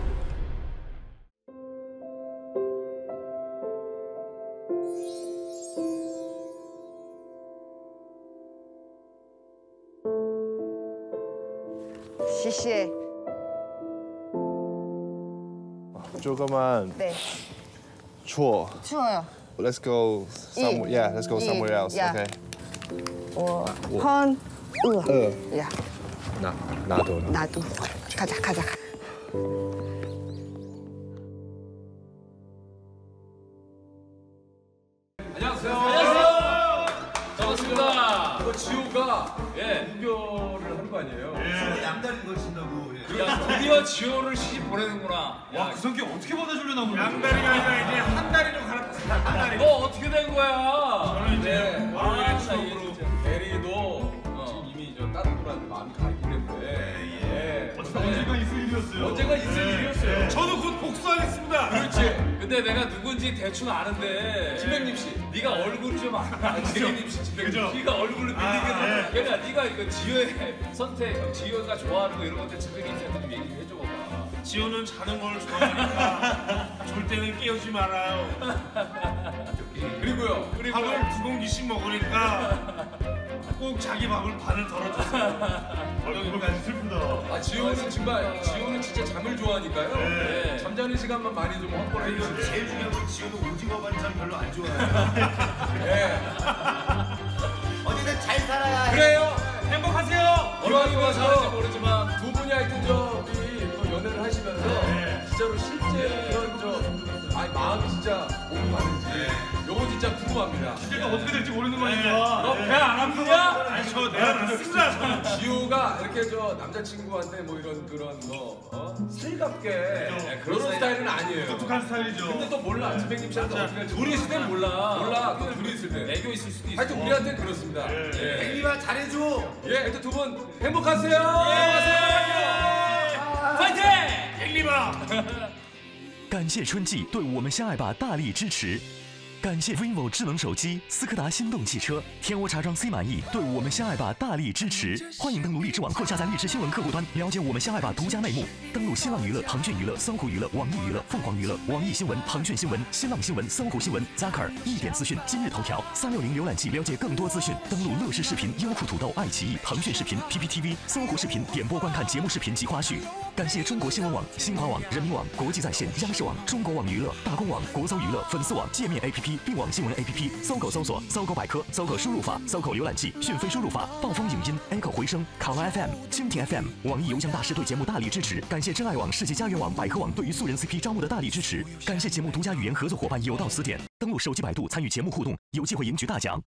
시시해. 조금만 네. 줘. 추워요. Let's go somewhere. Yeah, let's go somewhere else. Yeah. Okay. 我헌 으. 으. 야. 나 나도. 나도. 가자 가자. 안녕하세요. 안녕하세요. 반갑습니다. 이거 지호가 예 무교를 하는 거 아니에요? 예. 양다리 걸친다고. 예. 야 드디어 지호를 시집 보내는구나. 와 그 성격 어떻게 보내주려나 보네. 양다리가 아니라 이제 한 다리로 갈아탔어. 한 다리. 너 어떻게 된 거야? 저는 이제 월요일에 추억으로 대리도 지금 이미 저 다른 분한테 마음이 가 있기 때문에. 예. 언제가 있을 일이었어요. 언제가 있을 일이었어요. 저도 곧 복수하겠습니다. 그렇지. 근데 내가 누군지 대충 아는데 진백님 씨, 네가 얼굴이 좀 알아. 진백님 씨, 진백님 씨. 네가 얼굴로 밀리게. 그러니까 네가 이거 지효의 선택, 지효가 좋아하는 거 이런 것들 진백님 씨한테 좀 얘기 좀 해줘 봐. 지효는 자는 걸 좋아하니까 졸 때는 깨우지 말아요. 그리고요. 그리고 밥을 두 공기씩 먹으니까 꼭 자기 밥을 반을 덜어주세요. 얼굴까지 슬프다. 아 지효는 정말 지효는 진짜 잠을 좋아하니까요. 네. 잠자는 시간만 많이 좀 확보해 주시면. 제일 중요한 건 지효는 오징어 반찬 별로 안 좋아해요. 네. 어디든 잘 살아야. 그래요. 행복하세요. 이왕이 와서 모르지만 두 분이 하여튼 저기 또 연애를 하시면서 네. 진짜로 실제 이런 저 아니 마음이 진짜 몸이 많은지. 요거 진짜 궁금합니다. 실제가 어떻게 될지 모르는 거니까. 너 배 안 아프냐? 아니 저 내 안 아프다. 지호가 이렇게 저 남자친구한테 뭐 이런 그런 뭐 어? 살갑게 네, 그런 스타일은 아니에요. 독특한 스타일이죠. 근데 또 몰라. 진백님 씨한테 어떻게 할지. 둘이 있을 땐 몰라. 몰라. 또 둘이 있을 때. 애교 있을 수도 있어. 하여튼 우리한테는 그렇습니다. 예. 행리만 잘해줘. 예. 하여튼 두 분 행복하세요. 행복하세요. 파이팅! 행리마. 感谢春季对我们相爱吧大力支持，感谢 vivo 智能手机、斯柯达心动汽车、天窝茶庄 C 满意对我们相爱吧大力支持。欢迎登录荔枝网或下载荔枝新闻客户端，了解我们相爱吧独家内幕。登录新浪娱乐、腾讯娱乐、搜狐娱乐、网易娱乐、凤凰娱乐、网易新闻、腾讯新闻、新浪新闻、搜狐新闻、Zaker 一点资讯、今日头条、三六零浏览器了解更多资讯。登录乐视视频、优酷土豆、爱奇艺、腾讯视频、P P T V、搜狐视频点播观看节目视频及花絮。 感谢中国新闻网、新华网、人民网、国际在线、央视网、中国网娱乐、大公网、国搜娱乐、粉丝网、界面 A P P、并网新闻 A P P、搜狗搜索、搜狗百科、搜狗输入法、搜狗浏览器、讯飞输入法、暴风影音、Echo 回声、考拉 F M、蜻蜓 F M、网易邮箱大师对节目大力支持。感谢真爱网、世界家园网、百合网对于素人 C P 招募的大力支持。感谢节目独家语言合作伙伴有道词典。登录手机百度参与节目互动，有机会赢取大奖。